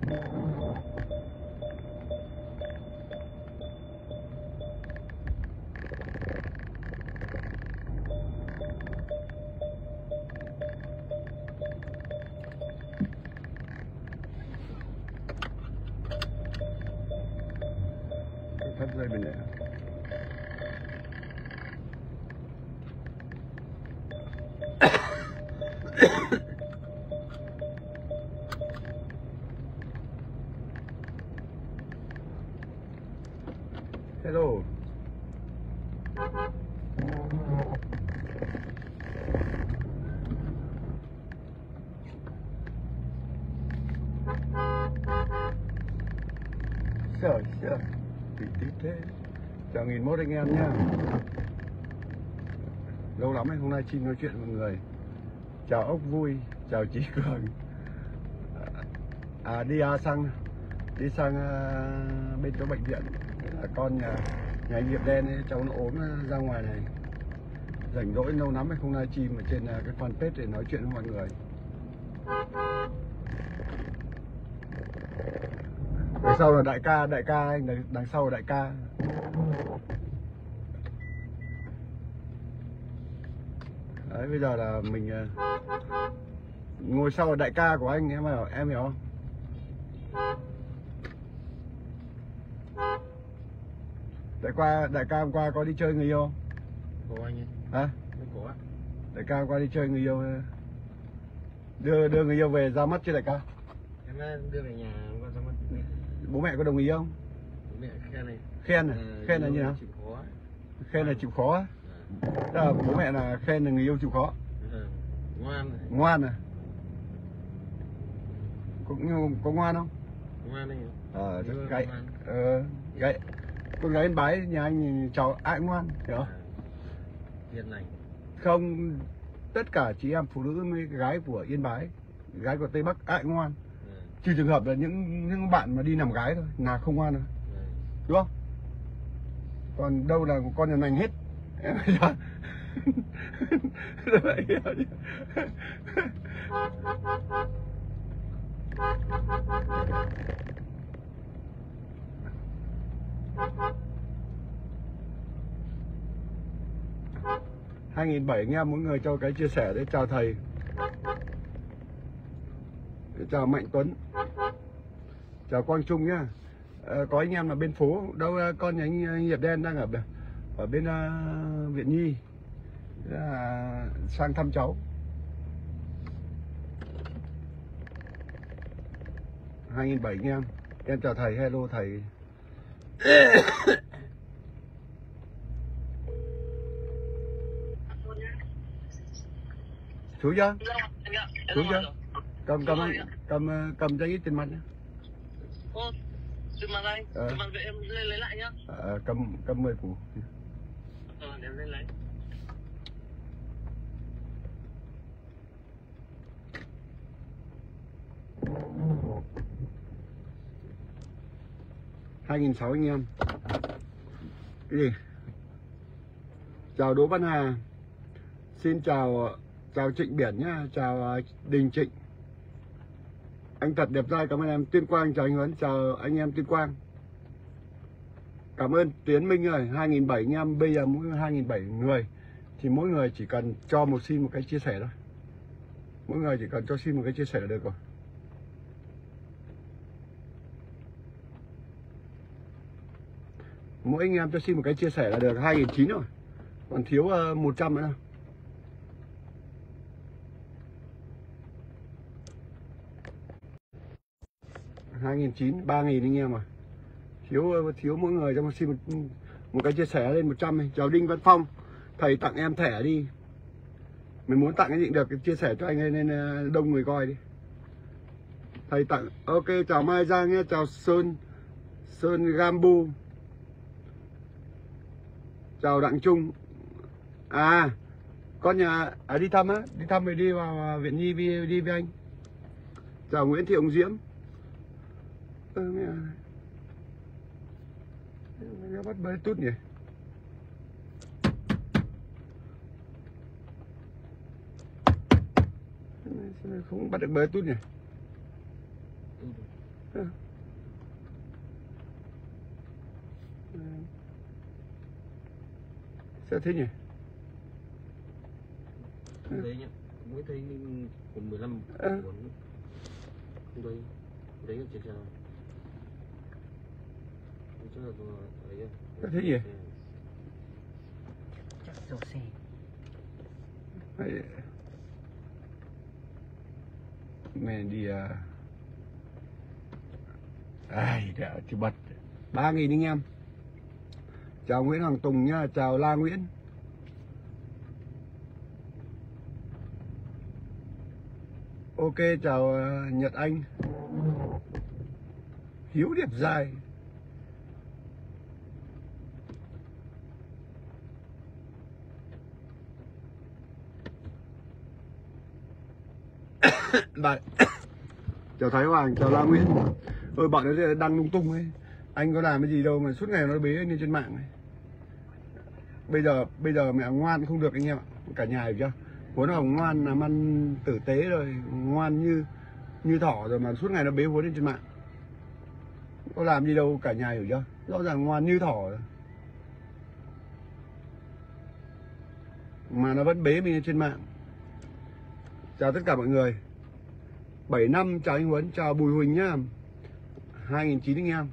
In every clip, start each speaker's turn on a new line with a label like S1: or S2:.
S1: Thắt dây bên này. Hello. Sợ tí thế. Chào 1001 anh em nhá. Lâu lắm anh hôm nay xin nói chuyện với mọi người. Chào ốc vui, chào Chí Cường. Đi sang bên chỗ bệnh viện. Con nhà anh Nghiệp Đen ấy, cháu nó ốm ra ngoài này. Rảnh rỗi lâu lắm anh không livestream ở trên cái fanpage để nói chuyện với mọi người. Đằng sau là đại ca anh, đằng sau là đại ca. Đấy, bây giờ là mình ngồi sau là đại ca của anh, em hiểu không? Đại ca hôm qua có đi chơi người yêu không?
S2: Có anh ấy.
S1: Hả?
S2: Không có.
S1: Đại ca hôm qua đi chơi người yêu, đưa người yêu về ra mắt chứ đại ca?
S2: Em đưa về nhà qua ra mắt.
S1: Bố mẹ có đồng ý không?
S2: Bố mẹ khen này.
S1: Khen là như nào?
S2: Chịu khó.
S1: Khen là chịu khó á? Tức là bố mẹ là khen là người yêu chịu khó.
S2: Ngoan.
S1: Ngoan à? Có ngoan không?
S2: Ngoan anh.
S1: Gái con gái Yên Bái nhà anh cháu ai ngoan, hiểu không?
S2: Hiền lành.
S1: Không, tất cả chị em phụ nữ với gái của Yên Bái, gái của Tây Bắc ai ngoan. Trừ trường hợp là những bạn mà đi làm gái thôi là không ngoan rồi, đúng không? Còn đâu là con nhà nành hết. Vậy. 2007 anh em mỗi người cho cái chia sẻ để chào thầy, chào Mạnh Tuấn, chào Quang Trung nhá. Có anh em là bên phố đâu, con nhà anh Hiệp Đen đang ở bên Viện Nhi, sang thăm cháu. 2007 anh em chào thầy, hello thầy. Chú chưa? Chú chưa? Cầm giấy tiền mặt nhá.
S3: Ô, tiền mặt đây. Tiền mặt vậy em lên lấy lại nhá.
S1: Cầm 10 củ.
S3: Để em lên lấy.
S1: $2006 anh em. Cái gì? Chào Đỗ Văn Hà. Xin chào Trịnh Biển nhá, chào Đình Trịnh. Anh thật đẹp trai, cảm ơn em. Tuyên Quang chào anh Huấn, chào anh em Tuyên Quang. Cảm ơn Tiến Minh ơi, 2007 anh em, bây giờ mỗi 2007 người thì mỗi người chỉ cần cho xin một cái chia sẻ thôi. Mỗi người chỉ cần cho xin một cái chia sẻ là được rồi. Mỗi anh em cho xin một cái chia sẻ là được 2009 rồi. Còn thiếu 100 nữa nào. $2.900, 3.000 anh em à. Thiếu mỗi người cho xin một cái chia sẻ lên 100 này. Chào Đinh Văn Phong. Thầy tặng em thẻ đi. Mình muốn tặng cái gì được, chia sẻ cho anh ấy nên đông người coi đi. Thầy tặng. Ok, chào Mai Giang nhé, chào Sơn Gambu. Chào Đặng Trung. Con nhà đi thăm á, đi thăm rồi đi vào Viện Nhi đi với anh. Chào Nguyễn Thị Hồng Diễm. Nó bắt bơi tút nhỉ. Không bắt được bơi tút nhỉ. thế nhỉ?
S2: Đấy nhá, mới thấy còn 15 cuốn. Không đấy, đấy ở trên xe này. Chắc là ấy à.
S1: Thế nhỉ?
S4: Chắc dầu xe.
S1: Đấy. Mẹ đi ai đã thì bật 3.000 anh em. Chào Nguyễn Hoàng Tùng nhá, chào La Nguyễn. Ok, chào Nhật Anh. Hiếu đẹp dài. Bạn chào Thái Hoàng, chào La Nguyễn. Ôi bọn nó đăng lung tung ấy. Anh có làm cái gì đâu mà suốt ngày nó bế lên trên mạng này. Bây giờ mẹ ngoan không được anh em ạ. Cả nhà hiểu chưa? Huấn Hồng ngoan làm ăn tử tế rồi, ngoan như thỏ rồi mà suốt ngày nó bế Huấn lên trên mạng. Có làm gì đâu, cả nhà hiểu chưa? Rõ ràng ngoan như thỏ rồi. Mà nó vẫn bế mình lên trên mạng. Chào tất cả mọi người. 7 năm, chào anh Huấn, chào Bùi Huỳnh nhá. 2009 anh em.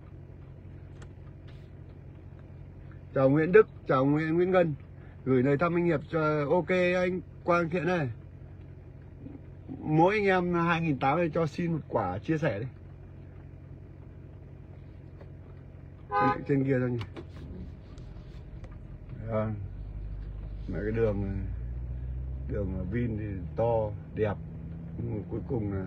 S1: Chào Nguyễn Đức, chào Nguyễn Ngân. Gửi lời thăm anh Hiệp cho ok anh Quang Thiện này. Mỗi anh em 2.800 này cho xin một quả chia sẻ đi. Trên kia thôi nhỉ. Mà cái đường Vin thì to, đẹp. Nhưng mà cuối cùng là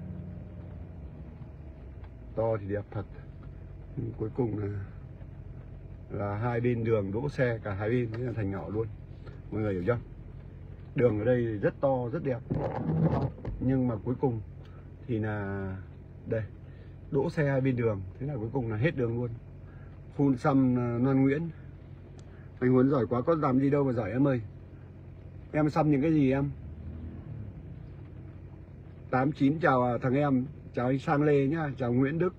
S1: to thì đẹp thật. Nhưng cuối cùng là hai bên đường đỗ xe cả hai bên, thế là thành nhỏ luôn. Mọi người hiểu chưa? Đường ở đây rất to, rất đẹp. Nhưng mà cuối cùng thì là đây, đỗ xe hai bên đường, thế là cuối cùng là hết đường luôn. Phun xăm Loan Nguyễn. Anh Huấn giỏi quá, có làm gì đâu mà giỏi em ơi. Em xăm những cái gì em? 89 chào thằng em, chào anh Sang Lê nhá, chào Nguyễn Đức.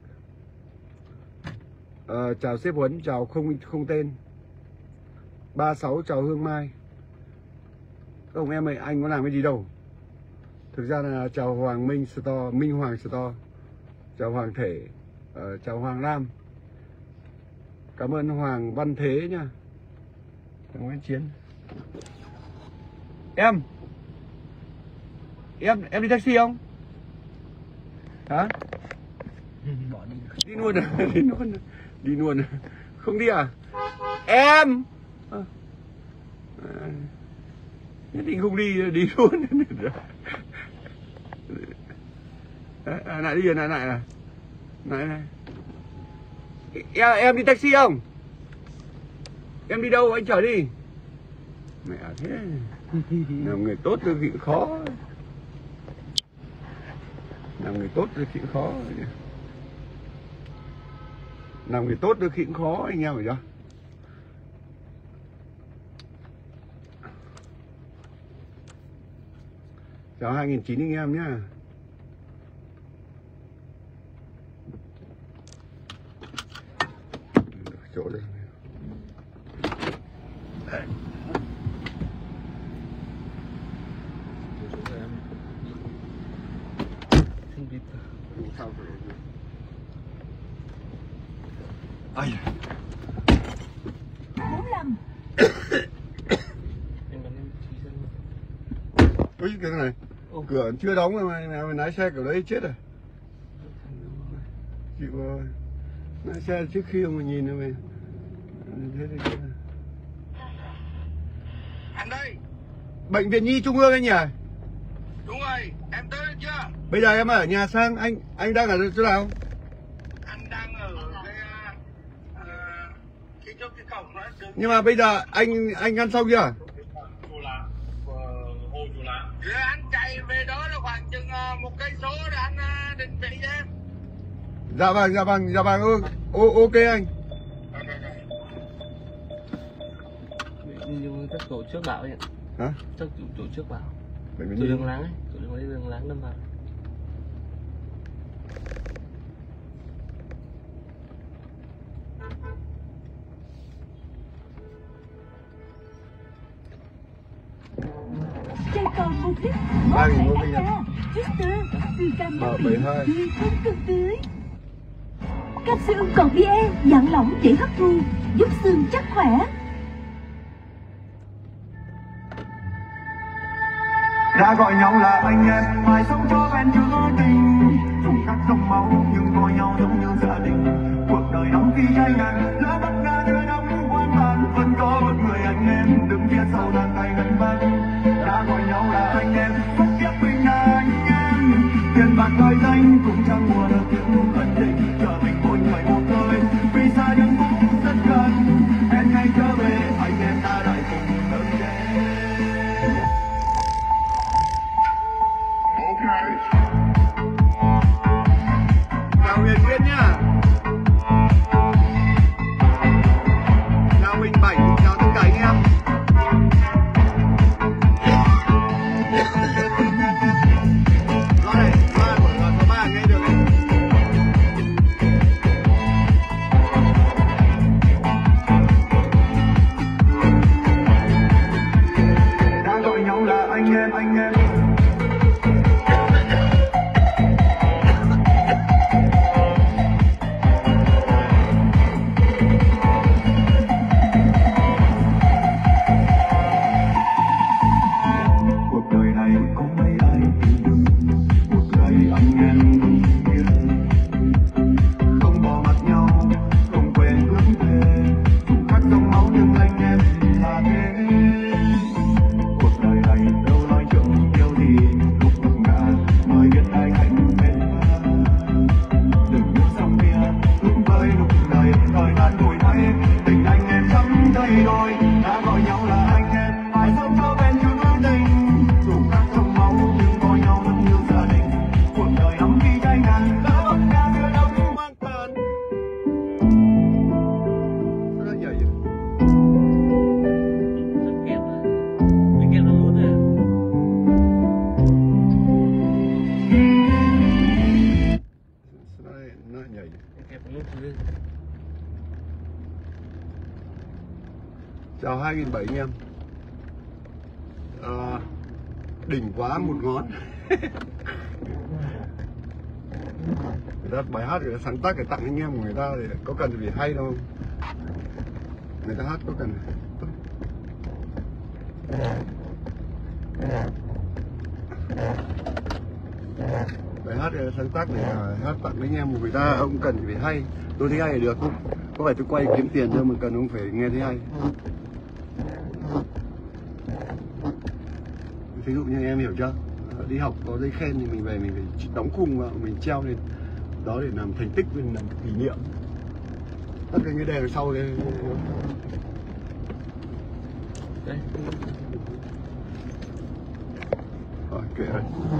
S1: Chào sếp Huấn, chào không tên. 36 chào Hương Mai. Không em ơi, anh có làm cái gì đâu. Thực ra là chào Hoàng Minh Store, Minh Hoàng Store. Chào Hoàng Thể, chào Hoàng Lam. Cảm ơn Hoàng Văn Thế nha. Chào Nguyễn Chiến. Em đi taxi không? Hả?
S4: Bỏ đi.
S1: Đi luôn à? Đi luôn à? Không đi à? Em nhất định không đi, đi luôn. Lại đi rồi, lại à? Lại. Em đi taxi không? Em đi đâu anh chở đi. Mẹ thế. Làm người tốt đôi khi khó. Làm người tốt đôi khi khó. Làm người tốt đôi khi cũng khó anh em hiểu chưa? Chào 2009 anh em nhá. Được chỗ đây. Ai.
S4: 45.
S1: Ôi cái này. Cửa chưa đóng mà lái xe kiểu đấy chết rồi. Chịu rồi. Lái xe trước khi mà nhìn rồi thế thì
S3: Anh đây.
S1: Bệnh viện Nhi Trung ương anh nhỉ?
S3: Đúng rồi, em tới chưa?
S1: Bây giờ em ở nhà sang, anh đang ở chỗ nào?
S3: Anh đang ở cái chỗ cái cổng đó.
S1: Nhưng mà bây giờ anh ăn xong chưa?
S3: Chùa Lá, hồ Chùa Lá. Anh chạy về đó là khoảng chừng 1 cây số để anh định vị cho em.
S1: Dạ vâng, ok anh.
S2: Nhưng các tổ trước bảo ấy.
S1: Hả?
S2: Chắc tổ trước bảo.
S1: Bệnh viện
S2: Từ
S1: Nhi.
S2: đường láng ấy, từ đường láng đâm vào.
S5: Sài Gòn một lít
S1: 3.000 một bình.
S5: Twister từ cam
S1: Bảo 72.
S5: không cần tưới. Capsule còn bia dạng lỏng để hấp thu, giúp xương chắc khỏe.
S6: Đã gọi nhau là anh em, phải sống cho bên chứa tình. Dù khác dòng máu nhưng coi nhau giống như gia đình. Cuộc đời nóng khi cháy ngang, lỡ bắt ngã nơi đóng quan tàn. Vẫn có một người anh em đứng phía sau đàn tay gần vắt. Đã gọi nhau là anh em, bất chấp mình là anh em. Tiền bạc đời danh cũng chẳng mua được những ân tình. Chờ mình mỗi người một nơi, vì xa nhưng cũng rất gần. Hẹn ngày trở về, anh em ta đợi cùng đợi đến.
S1: Chào Huyền Nguyên nhá. Chào Bình Bảy, chào tất cả anh em. Đó này, có ba nghe được này.
S6: Đã gọi nhau là anh em, anh em. Cuộc đời này có mấy ai tin đừng, cuộc đời anh em đúng nghĩa. Không bỏ mặt nhau, không quên hướng về, dù khác dòng máu nhưng anh em là thế. Cuộc đời này đâu nói chung yêu thì lúc ngập ngã mới biết ai hạnh mến. Đừng bước sang kia hướng tới lúc đời thời gian đổi thay, tình anh em chẳng thay đổi. Đã gọi nhau là anh em, phải sống cho bên chữ tình. Dù khác dòng máu nhưng coi nhau giống như gia đình. Cuộc đời nóng khi cháy ngang, đã bắt ngã giữa đống hoang tàn.
S1: Sao nó nhảy vậy?
S2: Rất kẹp á. Mình kẹp nó luôn rồi.
S1: Sao nó nhảy vậy?
S2: Kẹp nó luôn.
S1: Chào 2.700 anh em. Đỉnh quá một ngón. Người ta bài hát người ta sáng tác để tặng anh em của người ta thì có cần phải hay đâu. Người ta hát có cần. Bài hát người ta sáng tác để hát tặng anh em của người ta, ông cần phải hay. Tôi thấy hay là được, không có phải tôi quay kiếm tiền đâu mà cần ông phải nghe thấy hay. Ví dụ như em hiểu chưa, đi học có giấy khen thì mình về mình phải đóng khung vào, mình treo lên đó để làm thành tích, mình làm kỷ niệm. Tất cả cái đèn sau đây.
S2: Đấy.
S1: Rồi kệ rồi.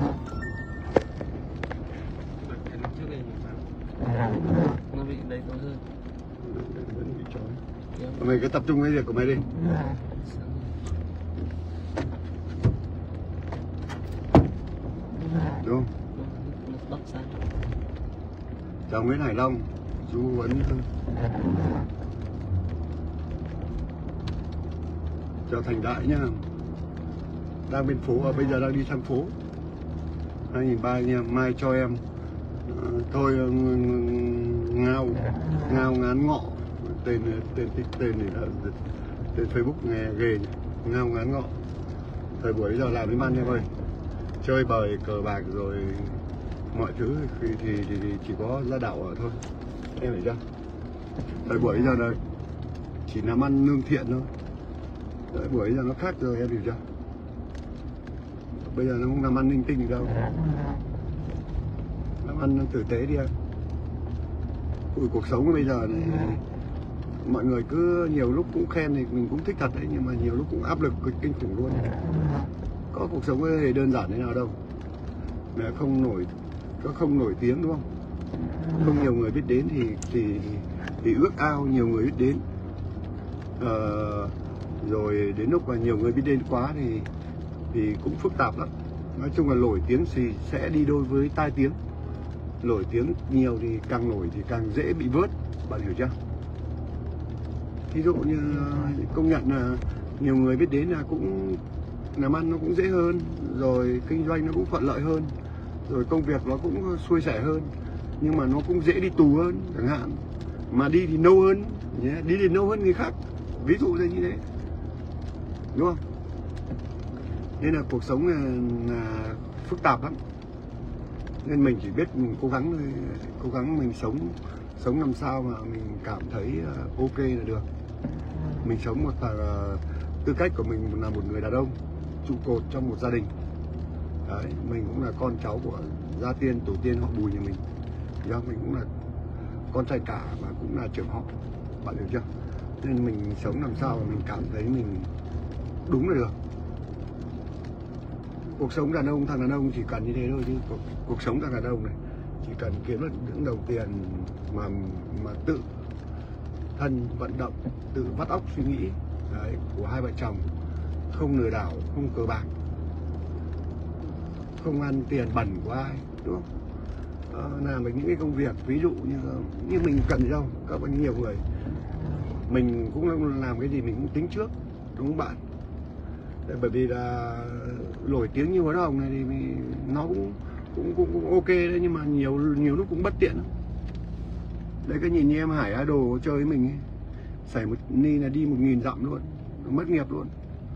S2: Bật cái trước đây nó bị đấy tốt hơn.
S1: Vẫn bị trói. Mày cứ tập trung cái việc của mày đi. Đúng không?
S2: Nó sang.
S1: Chào Nguyễn Hải Long, chú Huấn. Chào Thành Đại nhá. Đang bên phố, bây giờ đang đi sang phố. 2.300 anh em, mai cho em. Thôi ngao ngán ngọ. Tên này là tên Facebook nghe ghê nhỉ. Ngao ngán ngọ. Thời buổi giờ làm với man em ơi. Chơi bời cờ bạc rồi mọi thứ thì chỉ có ra đảo ở thôi, em hiểu chưa? Thời buổi giờ là chỉ làm ăn lương thiện thôi. Thời buổi giờ nó khác rồi, em hiểu chưa? Bây giờ nó không làm ăn linh tinh gì đâu, làm ăn tử tế đi em. Cuộc sống bây giờ này mọi người cứ nhiều lúc cũng khen thì mình cũng thích thật đấy, nhưng mà nhiều lúc cũng áp lực kinh khủng luôn. Có cuộc sống thì đơn giản thế nào đâu, mẹ không nổi tiếng đúng không? Không nhiều người biết đến thì ước ao nhiều người biết đến. Rồi đến lúc mà nhiều người biết đến quá thì cũng phức tạp lắm. Nói chung là nổi tiếng thì sẽ đi đôi với tai tiếng. Nổi tiếng nhiều thì càng nổi thì càng dễ bị vớt, bạn hiểu chưa? Ví dụ như công nhận là nhiều người biết đến là cũng làm ăn nó cũng dễ hơn, rồi kinh doanh nó cũng thuận lợi hơn, rồi công việc nó cũng suôn sẻ hơn, nhưng mà nó cũng dễ đi tù hơn chẳng hạn, mà đi thì lâu hơn nhé, đi thì lâu hơn người khác, ví dụ như thế, đúng không? Nên là cuộc sống là phức tạp lắm, nên mình chỉ biết mình cố gắng thôi, cố gắng mình sống làm sao mà mình cảm thấy ok là được. Mình sống một tư cách của mình là một người đàn ông trụ cột trong một gia đình. Đấy, mình cũng là con cháu của gia tiên tổ tiên họ Bùi nhà mình. Do mình cũng là con trai cả và cũng là trưởng họ, bạn hiểu chưa? Nên mình sống làm sao mà mình cảm thấy mình đúng là được. Cuộc sống đàn ông, thằng đàn ông chỉ cần như thế thôi, chứ cuộc sống thằng đàn ông này chỉ cần kiếm được những đồng tiền mà tự thân vận động, tự vắt óc suy nghĩ đấy, của hai vợ chồng, không lừa đảo, không cờ bạc, không ăn tiền bẩn của ai, đúng không? Làm được những cái công việc ví dụ như mình cần gì đâu, các bạn nhiều người mình cũng làm cái gì mình cũng tính trước, đúng không bạn? Bởi vì là nổi tiếng như Huấn Hồng này thì nó cũng ok đấy, nhưng mà nhiều lúc cũng bất tiện lắm. Đấy, cái nhìn như em Hải Idol chơi với mình ấy, xảy một ni là đi 1000 dặm luôn, mất nghiệp luôn.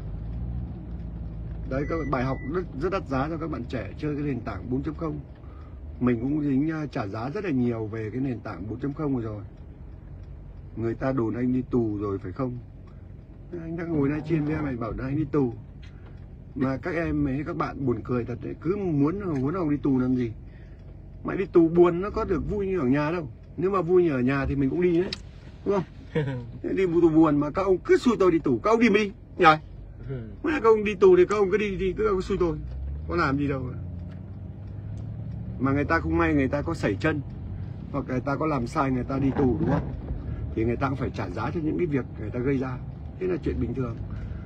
S1: Đấy, các bài học rất đắt giá cho các bạn trẻ chơi cái nền tảng 4.0. Mình cũng dính trả giá rất là nhiều về cái nền tảng 4.0 rồi. Người ta đồn anh đi tù rồi phải không? Anh đang ngồi live stream với em này bảo là anh đi tù. Mà các em ấy, các bạn buồn cười thật đấy, cứ muốn Hồng đi tù làm gì? Mày đi tù buồn nó có được vui như ở nhà đâu. Nếu mà vui như ở nhà thì mình cũng đi đấy, đúng không? Đi tù buồn mà các ông cứ xui tôi đi tù, các ông đi nhỉ? Mà các ông đi tù thì các ông cứ đi cứ ông xui tôi, có làm gì đâu. Mà người ta không may người ta có sẩy chân, hoặc người ta có làm sai người ta đi tù, đúng không? Thì người ta cũng phải trả giá cho những cái việc người ta gây ra. Thế là chuyện bình thường.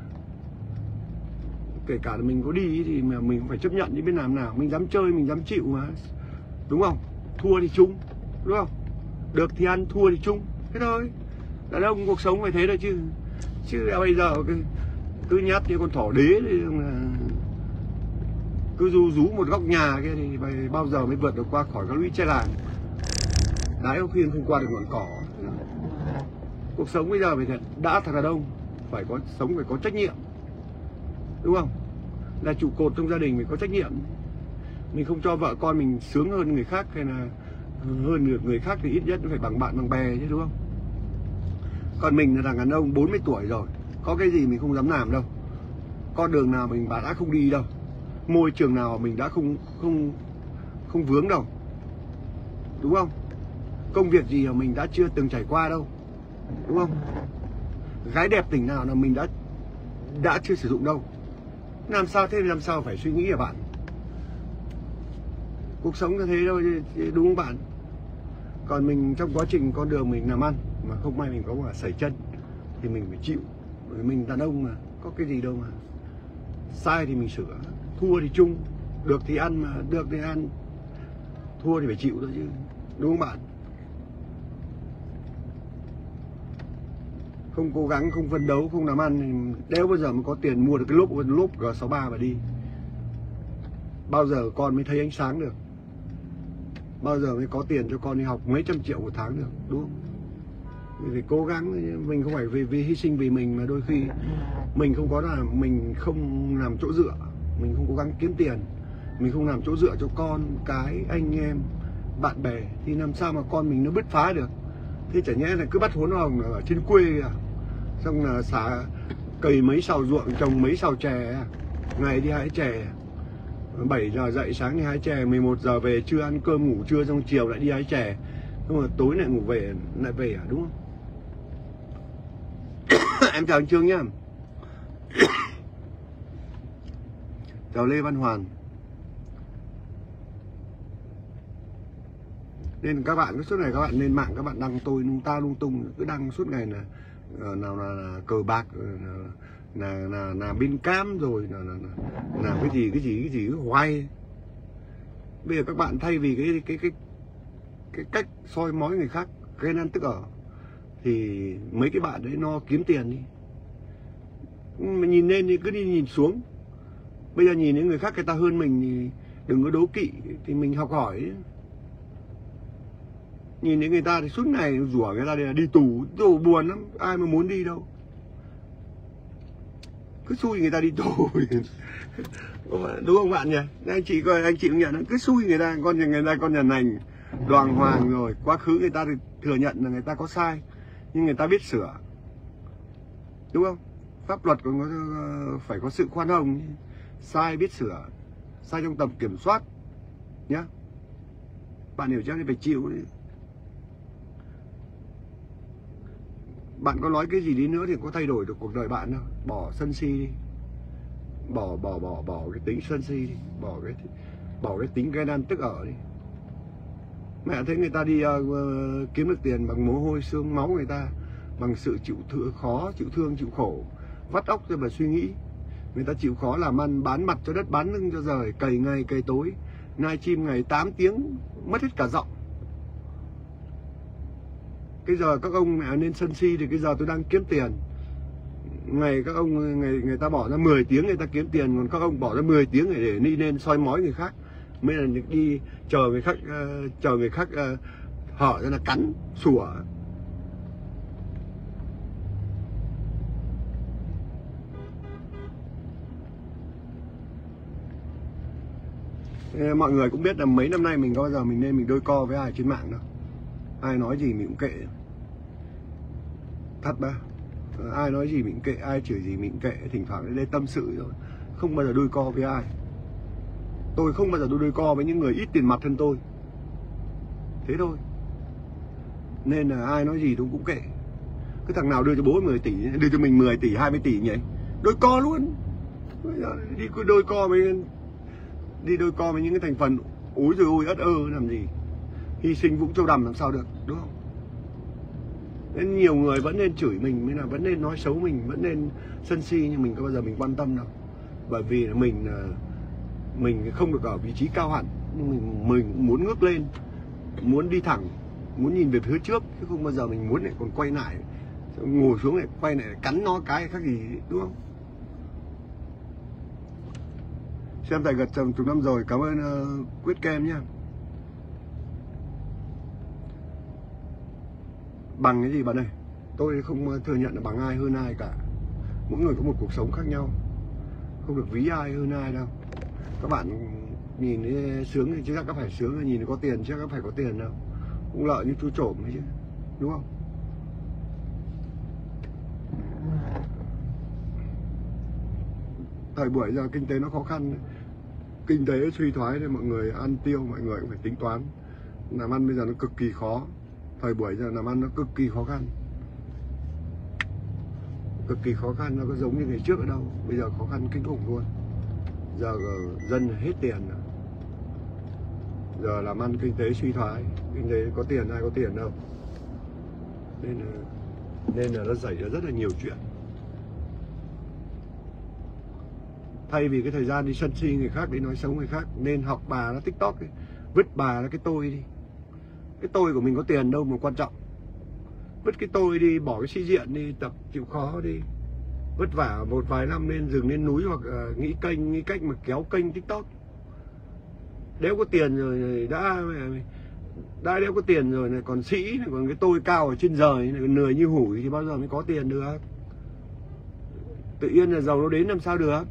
S1: Kể cả là mình có đi thì mà mình cũng phải chấp nhận, chứ biết làm nào. Mình dám chơi, mình dám chịu mà, đúng không? Thua thì chung, đúng không? Được thì ăn, thua thì chung, thế thôi. Đàn ông cuộc sống phải thế thôi chứ bây giờ cứ nhát như con thỏ đế thì cứ rú một góc nhà kia thì bao giờ mới vượt được qua khỏi cái lũy tre làng. Đái có khuyên không qua được ngọn cỏ. Cuộc sống bây giờ phải đã thằng đàn ông phải có trách nhiệm, đúng không? Là trụ cột trong gia đình phải có trách nhiệm. Mình không cho vợ con mình sướng hơn người khác hay là hơn được người khác thì ít nhất phải bằng bạn bằng bè chứ, đúng không? Còn mình là thằng đàn ông 40 tuổi rồi, có cái gì mình không dám làm đâu. Con đường nào mình đã không đi đâu, môi trường nào mình đã không vướng đâu, đúng không? Công việc gì mà mình đã chưa từng trải qua đâu, đúng không? Gái đẹp tỉnh nào là mình đã chưa sử dụng đâu. Làm sao thế, làm sao phải suy nghĩ hả bạn? Cuộc sống là thế thôi, đúng không bạn? Còn mình trong quá trình con đường mình làm ăn mà không may mình có mà sẩy chân thì mình phải chịu. Bởi mình đàn ông mà, có cái gì đâu mà. Sai thì mình sửa, thua thì chung, được thì ăn mà, được thì ăn, thua thì phải chịu thôi chứ, đúng không bạn? Không cố gắng, không phấn đấu, không làm ăn thì đéo bao giờ mới có tiền mua được cái lốp G63 mà đi. Bao giờ con mới thấy ánh sáng được, bao giờ mới có tiền cho con đi học mấy trăm triệu một tháng được, đúng không? Mình phải cố gắng, mình không phải vì hy sinh vì mình mà đôi khi mình không làm chỗ dựa, mình không cố gắng kiếm tiền, mình không làm chỗ dựa cho con cái, anh em, bạn bè thì làm sao mà con mình nó bứt phá được. Thế chả nhẽ là cứ bắt Huấn Hồng ở trên quê à, xong là cày mấy sào ruộng, trồng mấy sào chè, ngày đi hái chè, 7 giờ dậy sáng đi hái chè, 11 giờ về, trưa ăn cơm ngủ trưa, xong chiều lại đi hái chè, xong rồi tối lại ngủ về, lại về à, đúng không? Em chào anh Trương nhá. Chào Lê Văn Hoàn. Nên các bạn cứ suốt ngày các bạn lên mạng các bạn đăng tôi lung tung, cứ đăng suốt ngày là nào là cờ bạc, là bên cam, rồi là cái gì hoài. Bây giờ các bạn thay vì cái cách soi mói người khác, ghen ăn tức ở, thì mấy cái bạn đấy nó kiếm tiền đi. Mà nhìn lên thì cứ đi nhìn xuống, Bây giờ nhìn những người khác người ta hơn mình thì đừng có đố kỵ, thì mình học hỏi. Nhìn những người ta thì suốt ngày rủa người ta đi tù, buồn lắm, ai mà muốn đi đâu. Cứ xui người ta đi tù. Đúng không bạn nhỉ? Anh chị coi, anh chị cũng nhận, cứ xui người ta con nhà nành đoàn hoàng rồi. Quá khứ người ta thừa nhận là người ta có sai, nhưng người ta biết sửa. Đúng không? Pháp luật còn phải có sự khoan hồng. Sai biết sửa, sai trong tầm kiểm soát nhá. Bạn hiểu chưa? Thì phải chịu đấy. Bạn có nói cái gì đi nữa thì có thay đổi được cuộc đời bạn đâu. Bỏ sân si đi. Bỏ cái tính sân si đi. Bỏ cái tính ghen ăn tức ở đi. Mẹ thấy người ta đi kiếm được tiền bằng mồ hôi xương máu người ta, bằng sự chịu thương, chịu khổ, vắt óc ra mà suy nghĩ. Người ta chịu khó làm ăn, bán mặt cho đất, bán lưng cho trời, cày ngày cày tối, nai chim ngày 8 tiếng, mất hết cả giọng. Cái giờ các ông mẹ nên sân si thì cái giờ tôi đang kiếm tiền. Ngày các ông người ta bỏ ra 10 tiếng người ta kiếm tiền, còn các ông bỏ ra 10 tiếng để đi lên soi mói người khác. Mới là đi chờ người khác hở ra là cắn sủa. Mọi người cũng biết là mấy năm nay mình có bao giờ mình lên mình đôi co với ai trên mạng đâu. Ai nói gì mình cũng kệ. Thật ba. Ai nói gì mình kệ, ai chửi gì mình kệ, thỉnh thoảng lên đây tâm sự rồi. Không bao giờ đôi co với ai. Tôi không bao giờ đôi co với những người ít tiền mặt hơn tôi. Thế thôi. Nên là ai nói gì tôi cũng kệ. Cái thằng nào đưa cho bố 10 tỷ, đưa cho mình 10 tỷ, 20 tỷ nhỉ? Đôi co luôn. Đi đôi co với những cái thành phần úi rồi ôi ớt làm gì. Hy sinh Vũng Châu Đầm làm sao được, đúng không? Nên nhiều người vẫn nên chửi mình, mới là vẫn nên nói xấu mình, vẫn nên sân si, nhưng mình có bao giờ mình quan tâm đâu. Bởi vì là mình không được ở vị trí cao hẳn, nhưng mình muốn ngước lên, muốn đi thẳng, muốn nhìn về phía trước, chứ không bao giờ mình muốn lại còn quay lại, ngồi xuống lại quay lại cắn nó cái khác gì, đúng không? Xem tài gật chồng chục năm rồi, cảm ơn Quyết Kem nhá. Bằng cái gì bạn ơi? Tôi không thừa nhận là bằng ai hơn ai cả. Mỗi người có một cuộc sống khác nhau, không được ví ai hơn ai đâu. Các bạn nhìn thấy sướng thì chứ chắc phải sướng, nhìn thấy có tiền chứ chắc phải có tiền đâu. Cũng lợi như chú trộm ấy chứ, đúng không? Thời buổi giờ kinh tế nó khó khăn, kinh tế suy thoái nên mọi người ăn tiêu, mọi người cũng phải tính toán. Làm ăn bây giờ nó cực kỳ khó. Thời buổi giờ làm ăn nó cực kỳ khó khăn. Cực kỳ khó khăn, nó có giống như ngày trước ở đâu. Bây giờ khó khăn kinh khủng luôn. Giờ dân hết tiền rồi. Giờ làm ăn kinh tế suy thoái, kinh tế có tiền, ai có tiền đâu. Nên là nó xảy ra rất là nhiều chuyện. Thay vì cái thời gian đi sân si người khác, đi nói xấu người khác, nên học bà nó TikTok ấy. Vứt bà nó cái tôi đi. Cái tôi của mình có tiền đâu mà quan trọng. Vứt cái tôi đi, bỏ cái sĩ diện đi, tập chịu khó đi. Vất vả một vài năm lên rừng lên núi, hoặc nghĩ cách mà kéo kênh TikTok. Đéo có tiền rồi đã đéo có tiền rồi này, còn sĩ, còn cái tôi cao ở trên trời này, còn lười như hủi thì bao giờ mới có tiền được. Tự nhiên là giàu nó đến làm sao được.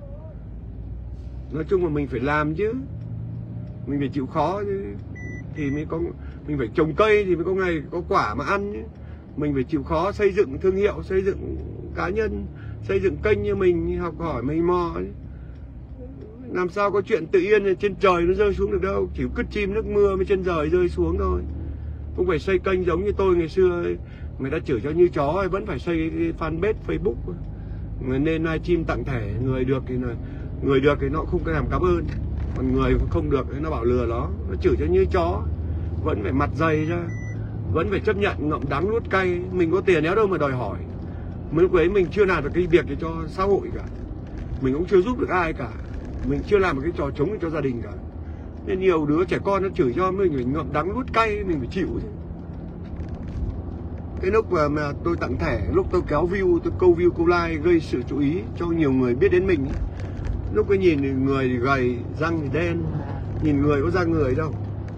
S1: Nói chung là mình phải làm chứ. Mình phải chịu khó chứ. Thì mới có, mình phải trồng cây thì mới có ngày có quả mà ăn chứ. Mình phải chịu khó xây dựng thương hiệu, xây dựng cá nhân, xây dựng kênh như mình, học hỏi mày mò chứ. Làm sao có chuyện tự nhiên trên trời nó rơi xuống được đâu. Chỉ cứt chim nước mưa mới trên trời rơi xuống thôi. Không phải xây kênh giống như tôi ngày xưa ấy. Người ta chửi cho như chó ấy, vẫn phải xây cái fanpage Facebook. Người nên livestream tặng thẻ. Người được thì nó không có làm cảm ơn, còn người không được thì nó bảo lừa nó chửi cho như chó. Vẫn phải mặt dày ra, vẫn phải chấp nhận ngậm đắng nuốt cay. Mình có tiền đéo đâu mà đòi hỏi. Mới lúc ấy mình chưa làm được cái việc để cho xã hội cả, mình cũng chưa giúp được ai cả, mình chưa làm một cái trò trống cho gia đình cả. Nên nhiều đứa trẻ con nó chửi cho mình phải ngậm đắng nuốt cay, mình phải chịu chứ. Cái lúc mà tôi tặng thẻ, lúc tôi kéo view, tôi câu view câu like gây sự chú ý cho nhiều người biết đến mình ấy, Lúc cái nhìn thì người thì gầy, răng thì đen, nhìn người có ra người đâu.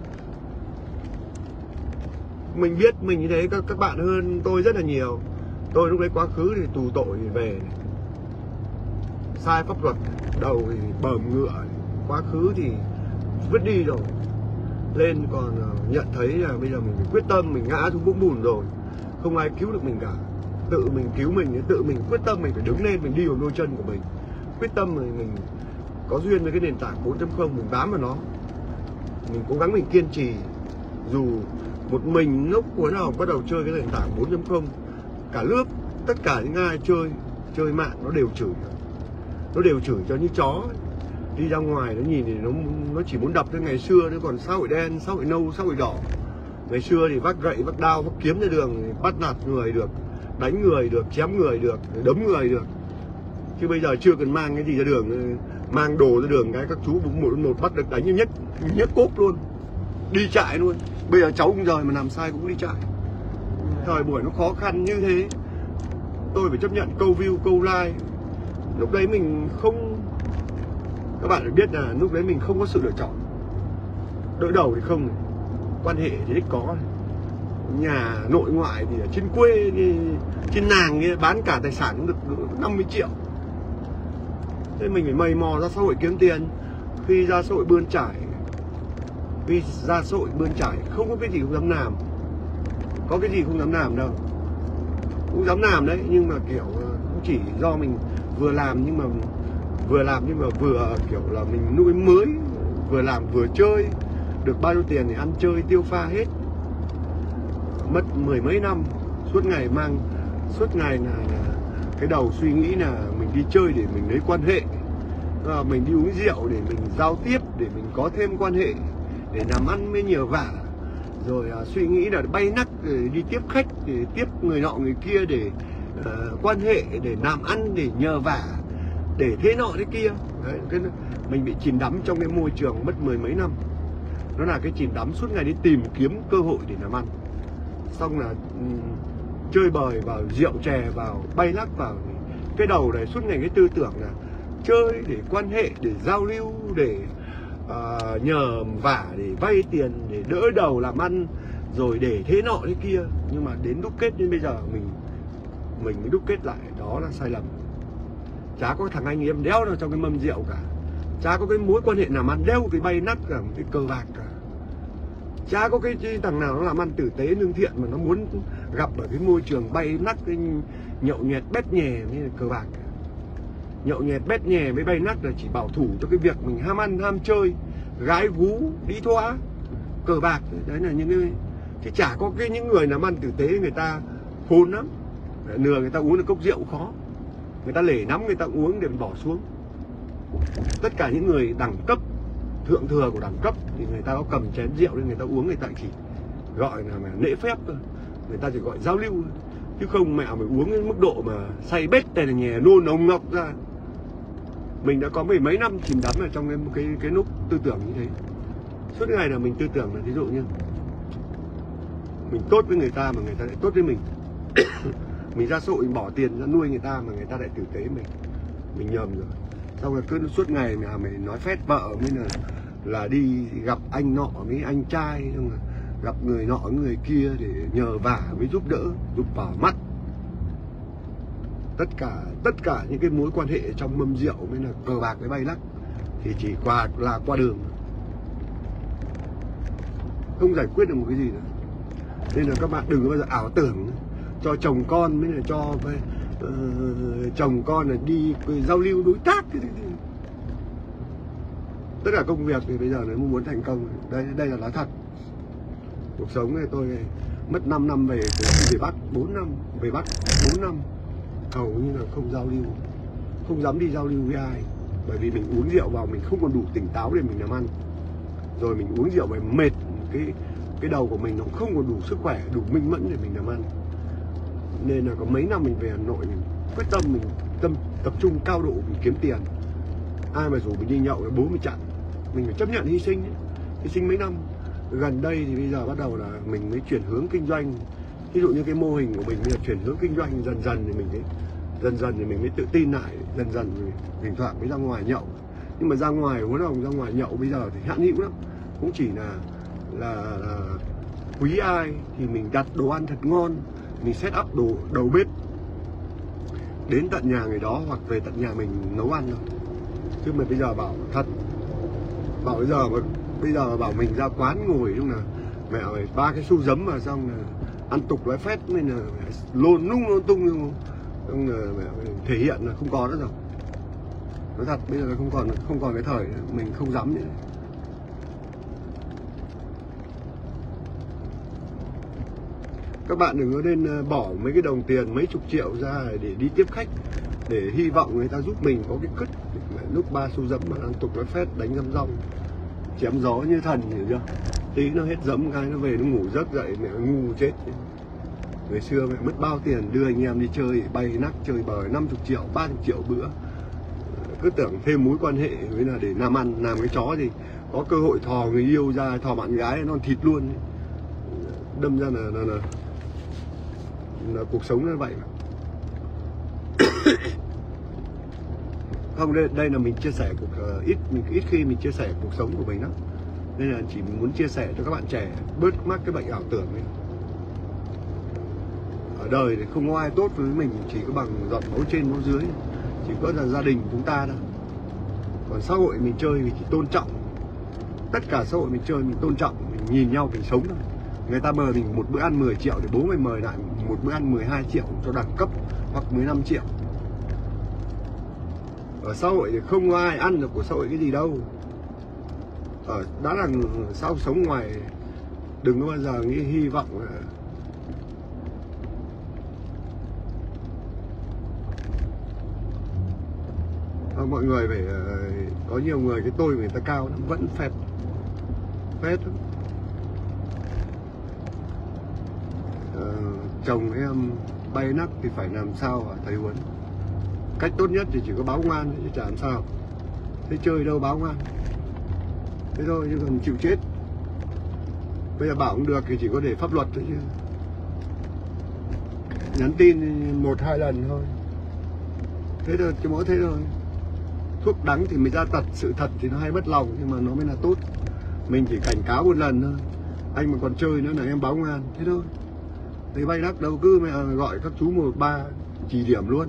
S1: Mình biết mình như thế, các bạn hơn tôi rất là nhiều. Tôi lúc đấy quá khứ thì tù tội thì về này. Sai pháp luật, đầu thì bờm ngựa, quá khứ thì vứt đi rồi. Lên còn nhận thấy là bây giờ mình phải quyết tâm, mình ngã xuống vũng bùn rồi, không ai cứu được mình cả. Tự mình cứu mình, tự mình quyết tâm, mình phải đứng lên, mình đi vào đôi chân của mình. Quyết tâm rồi mình có duyên với cái nền tảng 4.0, mình bám vào nó. Mình cố gắng mình kiên trì. Dù một mình lúc cuối nào bắt đầu chơi cái nền tảng 4.0, cả lớp, tất cả những ai chơi mạng nó đều chửi. Nó đều chửi cho như chó ấy. Đi ra ngoài nó nhìn thì nó chỉ muốn đập. Tới ngày xưa nó còn xã hội đen, xã hội nâu, xã hội đỏ. Ngày xưa thì vác gậy, vác đao, vác kiếm ra đường thì bắt nạt người được, đánh người được, chém người được, đấm người được. Chứ bây giờ chưa cần mang cái gì ra đường, mang đồ ra đường cái các chú một bắt được đánh nhất cốp luôn, đi trại luôn. Bây giờ cháu cũng rồi mà làm sai cũng đi trại. Thời buổi nó khó khăn như thế, tôi phải chấp nhận câu view, câu like. Lúc đấy mình không, các bạn phải biết là lúc đấy mình không có sự lựa chọn. Đỡ đầu thì không, quan hệ thì ít có. Nhà nội ngoại thì ở trên quê, trên nàng bán cả tài sản cũng được 50 triệu. Thế mình phải mày mò ra xã hội kiếm tiền. Khi ra xã hội bươn trải, không có cái gì không dám làm. Có cái gì không dám làm đâu. Cũng dám làm đấy, nhưng mà kiểu cũng chỉ do mình vừa làm nhưng mà vừa kiểu là mình nuôi mới, vừa làm vừa chơi. Được bao nhiêu tiền thì ăn chơi tiêu pha hết. Mất 10 mấy năm, suốt ngày là cái đầu suy nghĩ là mình đi chơi để mình lấy quan hệ, mình đi uống rượu để mình giao tiếp, để mình có thêm quan hệ, để làm ăn mới nhờ vả. Rồi suy nghĩ là bay nắc để đi tiếp khách, để tiếp người nọ người kia, để quan hệ, để làm ăn, để nhờ vả, để thế nọ thế kia. Đấy, mình bị chìm đắm trong cái môi trường mất 10 mấy năm. Nó là cái chìm đắm suốt ngày đi tìm kiếm cơ hội để làm ăn. Xong là chơi bời vào, rượu chè vào, bay lắc vào. Cái đầu này suốt ngày cái tư tưởng là chơi để quan hệ, để giao lưu, để nhờ vả, để vay tiền, để đỡ đầu làm ăn, rồi để thế nọ thế kia. Nhưng mà đến đúc kết đến bây giờ mình mới đúc kết lại đó là sai lầm. Chả có thằng anh em đéo nào trong cái mâm rượu cả. Chả có cái mối quan hệ làm ăn đeo cái bay nắc cả, một cái cờ bạc cả. Chả có cái thằng nào nó làm ăn tử tế lương thiện mà nó muốn gặp ở cái môi trường bay nắc, cái nhậu nhẹt bét nhè với cờ bạc. Nhậu nhẹt bét nhè với bay nắc là chỉ bảo thủ cho cái việc mình ham ăn, ham chơi, gái gú, đi thoa, cờ bạc. Đấy là những cái, chứ chả có những người làm ăn tử tế người ta khôn lắm. Nửa người ta uống được cốc rượu cũng khó. Người ta lể nắm người ta uống để bỏ xuống. Tất cả những người đẳng cấp, thượng thừa của đẳng cấp thì người ta có cầm chén rượu nên người ta uống, người ta chỉ gọi là lễ phép thôi. Người ta chỉ gọi giao lưu thôi. Chứ không mẹ phải uống đến mức độ mà say bết tè nhè nôn ống ngọc ra. Mình đã có mười mấy năm chìm đắm ở trong cái nút tư tưởng như thế. Suốt ngày là mình tư tưởng là ví dụ như mình tốt với người ta mà người ta lại tốt với mình. Mình ra xã hội bỏ tiền ra nuôi người ta mà người ta lại tử tế mình nhầm rồi. Xong rồi cứ suốt ngày mà mày nói phét vợ mới là đi gặp anh nọ với anh trai, xong rồi gặp người nọ người kia để nhờ vả với giúp đỡ, giúp vào mắt. Tất cả những cái mối quan hệ trong mâm rượu mới là cờ bạc với bay lắc thì chỉ qua đường, không giải quyết được một cái gì nữa. Nên là các bạn đừng có bao giờ ảo tưởng cho chồng con mới là cho chồng con là đi giao lưu đối tác. Tất cả công việc thì bây giờ nếu muốn thành công, đây là nói thật. Cuộc sống này tôi mất 5 năm về Bắc, 4 năm về Bắc, 4 năm hầu như là không giao lưu, không dám đi giao lưu với ai, bởi vì mình uống rượu vào mình không còn đủ tỉnh táo để mình làm ăn. Rồi mình uống rượu về mệt, cái đầu của mình nó không còn đủ sức khỏe, đủ minh mẫn để mình làm ăn. Nên là có mấy năm mình về Hà Nội, mình quyết tâm mình tập trung cao độ mình kiếm tiền. Ai mà rủ mình đi nhậu là bố mình chặn. Mình phải chấp nhận hy sinh mấy năm. Gần đây thì bây giờ bắt đầu là mình mới chuyển hướng kinh doanh. Ví dụ như cái mô hình của mình bây giờ chuyển hướng kinh doanh dần dần thì mình mới tự tin lại, dần dần thỉnh thoảng mới ra ngoài nhậu. Nhưng mà ra ngoài muốn ông ra ngoài nhậu bây giờ thì hạn hữu lắm. Cũng chỉ là quý ai thì mình đặt đồ ăn thật ngon, mình set up đầu bếp đến tận nhà người đó hoặc về tận nhà mình nấu ăn thôi. Chứ mà bây giờ bảo thật, bảo bây giờ bảo mình ra quán ngồi lúc nào mẹ ơi 3 cái xu giấm mà xong là ăn tục nói phét nên là lôn tung xong là mẹ thể hiện là không có nữa rồi. Nói thật bây giờ là không còn cái thời mình không dám nữa. Các bạn đừng có nên bỏ mấy cái đồng tiền mấy chục triệu ra để đi tiếp khách, để hy vọng người ta giúp mình có cái cứt. Lúc 3 xu giấm mà ăn tục nói phét đánh răm rong chém gió như thần, hiểu chưa? Tí nó hết giấm cái nó về nó ngủ giấc dậy mẹ ngu chết. Ngày xưa mẹ mất bao tiền đưa anh em đi chơi bay nắc chơi bời 50 triệu 30 triệu bữa, cứ tưởng thêm mối quan hệ với là để làm ăn làm cái chó gì có cơ hội thò người yêu ra, thò bạn gái nó thịt luôn. Đâm ra là cuộc sống như vậy. Không, đây là mình chia sẻ ít khi mình chia sẻ cuộc sống của mình đó, nên là chỉ muốn chia sẻ cho các bạn trẻ bớt mắc cái bệnh ảo tưởng này. Ở đời thì không có ai tốt với mình, chỉ có bằng giọt máu trên máu dưới, chỉ có là gia đình chúng ta thôi. Còn xã hội mình chơi mình chỉ tôn trọng, tất cả xã hội mình chơi mình tôn trọng, mình nhìn nhau mình sống thôi. Người ta mời mình một bữa ăn 10 triệu thì bố mình mời lại một bữa ăn 12 triệu cho đẳng cấp, hoặc 15 triệu. Ở xã hội thì không có ai ăn được của xã hội cái gì đâu. Đã là sao sống ngoài, đừng có bao giờ nghĩ hy vọng là mọi người phải có nhiều người cái tôi người ta cao lắm, vẫn phét chồng em bay nắc thì phải làm sao hả thầy Huấn? Cách tốt nhất thì chỉ có báo ngoan chứ chả làm sao. Thế chơi đâu báo ngoan, thế thôi chứ còn chịu chết. Bây giờ bảo không được thì chỉ có để pháp luật thôi chứ. Nhắn tin 1-2 lần thôi, thế thôi, chỉ mỗi thế thôi. Thuốc đắng thì mới ra tật, sự thật thì nó hay mất lòng nhưng mà nó mới là tốt. Mình chỉ cảnh cáo một lần thôi, anh mà còn chơi nữa là em báo ngoan, thế thôi. Thì bay đắc đâu cứ mẹ gọi các chú 113 chỉ điểm luôn.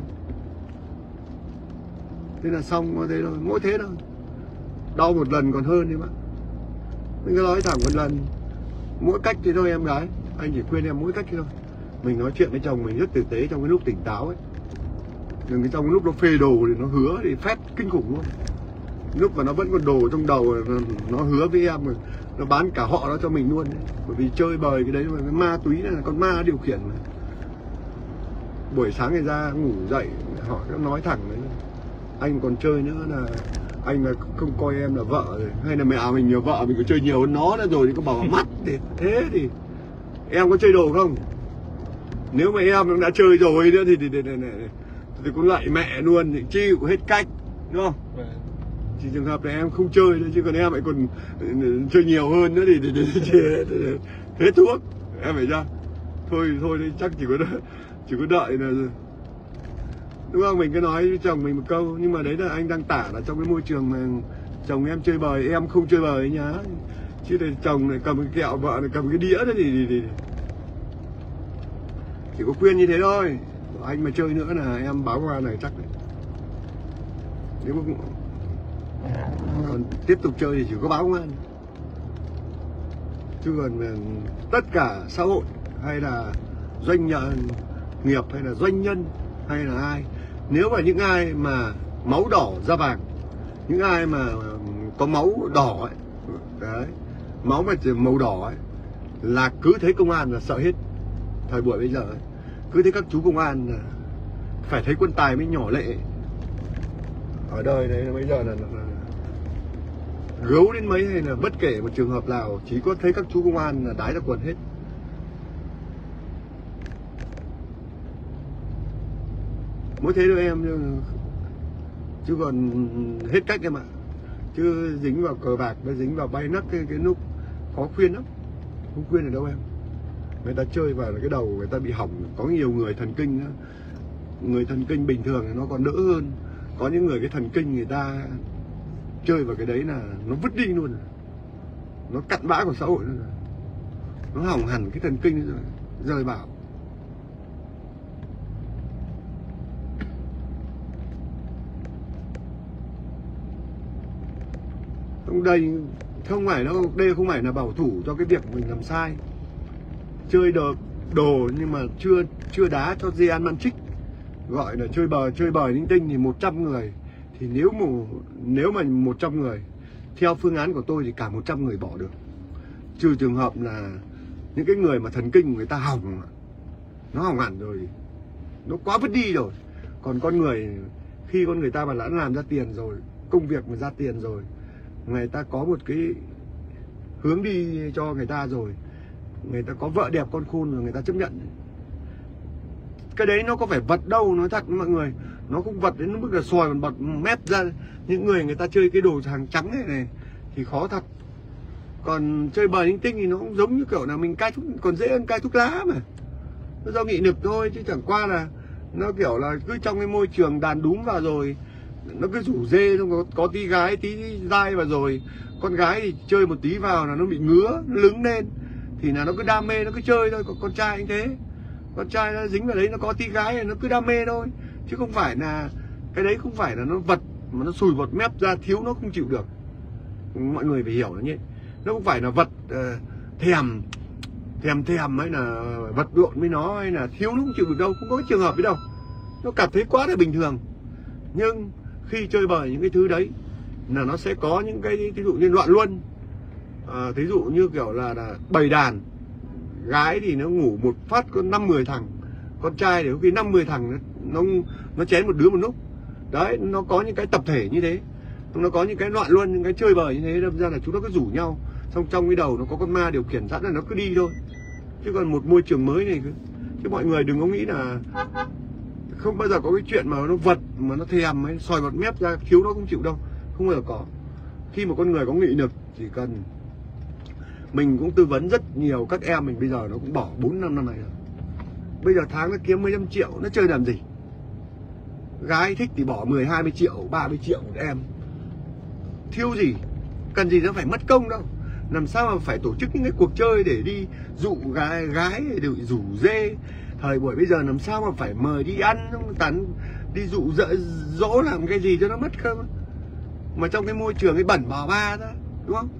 S1: Thế là xong, có thế thôi, mỗi thế thôi. Đau một lần còn hơn đấy mà. Mình cứ nói thẳng một lần, mỗi cách thế thôi em gái. Anh chỉ khuyên em mỗi cách thế thôi. Mình nói chuyện với chồng mình rất tử tế trong cái lúc tỉnh táo ấy. Nhưng cái trong lúc nó phê đồ thì nó hứa thì phét kinh khủng luôn. Lúc mà nó vẫn còn đồ trong đầu, nó hứa với em, nó bán cả họ nó cho mình luôn đấy. Bởi vì chơi bời cái đấy mà cái ma túy này là con ma điều khiển mà. Buổi sáng ngày ra ngủ dậy họ nói thẳng đấy, anh còn chơi nữa là anh là không coi em là vợ rồi, hay là mẹ mình nhiều vợ mình có chơi nhiều hơn nó nữa rồi thì có bảo mắt thì thế thì em có chơi đồ không? Nếu mà em đã chơi rồi nữa thì cũng lại mẹ luôn thì chịu hết cách, đúng không? Chỉ trường hợp là em không chơi thôi, chứ còn em lại còn chơi nhiều hơn nữa thì hết thuốc, em phải ra thôi chắc chỉ có đợi là, đúng không? Mình cứ nói với chồng mình một câu, nhưng mà đấy là anh đang tả là trong cái môi trường mà chồng em chơi bời, em không chơi bời nhá, chứ thì chồng này cầm cái kẹo, vợ này cầm cái đĩa đó thì chỉ có khuyên như thế thôi. Anh mà chơi nữa là em báo qua này chắc đấy. Nếu mà còn tiếp tục chơi thì chỉ có báo ngoan. Chứ còn tất cả xã hội hay là doanh nghiệp hay là doanh nhân hay là ai, nếu mà những ai mà máu đỏ da vàng, những ai mà có máu đỏ ấy, đấy, máu mà màu đỏ ấy, là cứ thấy công an là sợ hết. Thời buổi bây giờ ấy, cứ thấy các chú công an là phải thấy quân tài mới nhỏ lệ. Ở đời này bây giờ là gấu đến mấy hay là bất kể một trường hợp nào, chỉ có thấy các chú công an là đái ra quần hết. Mỗi thế thôi em, chứ còn hết cách em ạ. Chứ dính vào cờ bạc, nó dính vào bay nắc cái nút khó khuyên lắm. Không khuyên ở đâu em. Người ta chơi vào là cái đầu người ta bị hỏng. Có nhiều người thần kinh nữa. Người thần kinh bình thường thì nó còn đỡ hơn. Có những người cái thần kinh người ta chơi vào cái đấy là nó vứt đi luôn, nó cặn bã của xã hội luôn, nó hỏng hẳn cái thần kinh rồi, rời bảo. Không, đây không phải đâu, đây không phải là bảo thủ cho cái việc mình làm sai, chơi đồ nhưng mà chưa đá cho dê ăn man trích, gọi là chơi bời linh tinh. Thì 100 người thì nếu mà 100 người theo phương án của tôi thì cả 100 người bỏ được, trừ trường hợp là những cái người mà thần kinh của người ta hỏng, nó hỏng hẳn rồi, nó quá vứt đi rồi. Còn con người, khi con người ta mà đã làm ra tiền rồi, công việc mà ra tiền rồi, người ta có một cái hướng đi cho người ta rồi, người ta có vợ đẹp con khôn rồi, người ta chấp nhận. Cái đấy nó có phải vật đâu, nói thật với mọi người, nó không vật đến mức là sòi còn bật mép ra. Những người ta chơi cái đồ hàng trắng này thì khó thật. Còn chơi bời linh tinh thì nó cũng giống như kiểu là mình cai thuốc, còn dễ hơn cai thuốc lá mà, nó do nghị lực thôi, chứ chẳng qua là nó kiểu là cứ trong cái môi trường đàn đúm vào rồi, nó cứ rủ dê, xong có tí gái tí dai vào rồi, con gái thì chơi một tí vào là nó bị ngứa, nó lứng lên, thì là nó cứ đam mê, nó cứ chơi thôi. Con trai anh thế, con trai nó dính vào đấy, nó có tí gái thì nó cứ đam mê thôi, chứ không phải là cái đấy không phải là nó vật mà nó sùi bọt mép ra, thiếu nó không chịu được. Mọi người phải hiểu nó nhé, nó không phải là vật thèm hay là vật lộn với nó, hay là thiếu nó không chịu được đâu, không có cái trường hợp ấy đâu, nó cảm thấy quá là bình thường. Nhưng khi chơi bời những cái thứ đấy là nó sẽ có những cái ví dụ như loạn luân, thí dụ như kiểu là bầy đàn, gái thì nó ngủ một phát có 5-10 thằng, con trai thì có khi 5-10 thằng nó chén một đứa một lúc. Đấy, nó có những cái tập thể như thế, nó có những cái loạn luân, những cái chơi bời như thế, đâm ra là chúng nó cứ rủ nhau, xong trong cái đầu nó có con ma điều khiển sẵn là nó cứ đi thôi. Chứ còn một môi trường mới này, chứ mọi người đừng có nghĩ là không bao giờ có cái chuyện mà nó vật mà nó thèm ấy, sòi bọt mép ra, thiếu nó không chịu đâu, không bao giờ có. Khi mà con người có nghị lực, chỉ cần mình cũng tư vấn rất nhiều các em mình bây giờ nó cũng bỏ 4-5 năm này rồi. Bây giờ tháng nó kiếm 15 triệu, nó chơi làm gì? Gái thích thì bỏ 10-20 triệu, 30 triệu một em, thiếu gì, cần gì nó phải mất công đâu. Làm sao mà phải tổ chức những cái cuộc chơi để đi dụ gái để rủ dê. Thời buổi bây giờ làm sao mà phải mời đi ăn, đi dụ dỗ làm cái gì cho nó mất không? Mà trong cái môi trường cái bẩn bò ba đó, đúng không?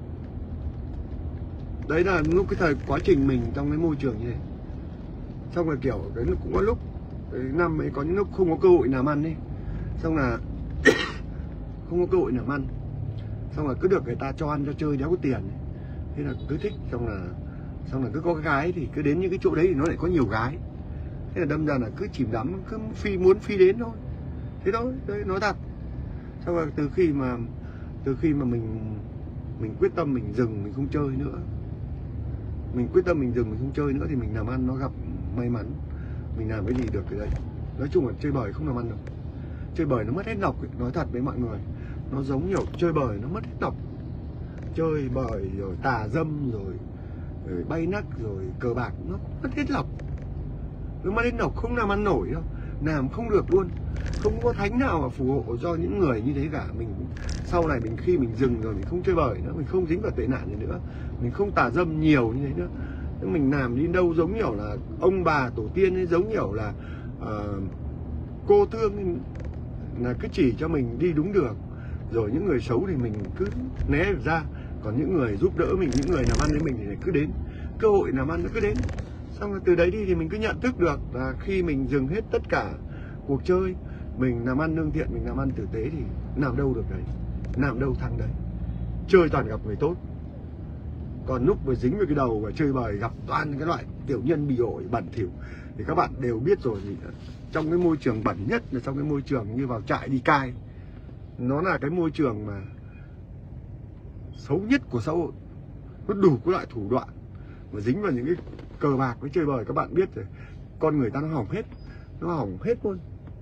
S1: Đấy là lúc cái thời quá trình mình trong cái môi trường như thế. Xong rồi kiểu cái cũng có lúc cái năm ấy có những lúc không có cơ hội làm ăn đi, xong là không có cơ hội làm ăn, xong là cứ được người ta cho ăn cho chơi đéo có tiền, thế là cứ thích, xong là cứ có cái gái thì cứ đến những cái chỗ đấy thì nó lại có nhiều gái, thế là đâm ra là cứ chìm đắm, cứ muốn phi đến thôi, thế thôi. Đấy, nói thật. Xong rồi từ khi mà mình quyết tâm mình dừng, mình không chơi nữa, mình quyết tâm mình dừng, mình không chơi nữa thì mình làm ăn nó gặp may mắn, mình làm cái gì được cái đấy. Nói chung là chơi bời không làm ăn được, chơi bời nó mất hết nọc. Nói thật với mọi người, nó giống nhiều chơi bời nó mất hết nọc, chơi bời rồi tà dâm rồi bay nắc rồi cờ bạc, nó mất hết nọc, nó mất hết nọc, không làm ăn nổi đâu, làm không được luôn. Không có thánh nào mà phù hộ cho những người như thế cả. Mình sau này khi mình dừng rồi, mình không chơi bời nữa, mình không dính vào tệ nạn gì nữa, mình không tà dâm nhiều như thế nữa, mình làm đi đâu giống kiểu là ông bà tổ tiên ấy, giống kiểu là cô thương là cứ chỉ cho mình đi đúng đường, rồi những người xấu thì mình cứ né ra, còn những người giúp đỡ mình, những người làm ăn với mình thì cứ đến, cơ hội làm ăn nó cứ đến. Xong rồi từ đấy đi thì mình cứ nhận thức được là khi mình dừng hết tất cả cuộc chơi, mình làm ăn lương thiện, mình làm ăn tử tế thì làm đâu được đấy, làm đâu thắng đấy. Chơi toàn gặp người tốt, còn lúc mà dính vào cái đầu và chơi bời gặp toàn cái loại tiểu nhân bị ổi bẩn thỉu thì các bạn đều biết rồi. Thì trong cái môi trường bẩn nhất là trong cái môi trường như vào trại đi cai, nó là cái môi trường mà xấu nhất của xã hội, nó đủ các loại thủ đoạn, mà dính vào những cái cờ bạc với chơi bời các bạn biết rồi, con người ta nó hỏng hết luôn.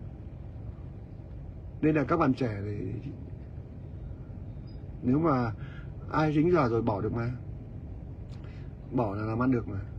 S1: Nên là các bạn trẻ thì nếu mà ai dính giờ rồi bỏ được mà, bỏ là làm ăn được mà.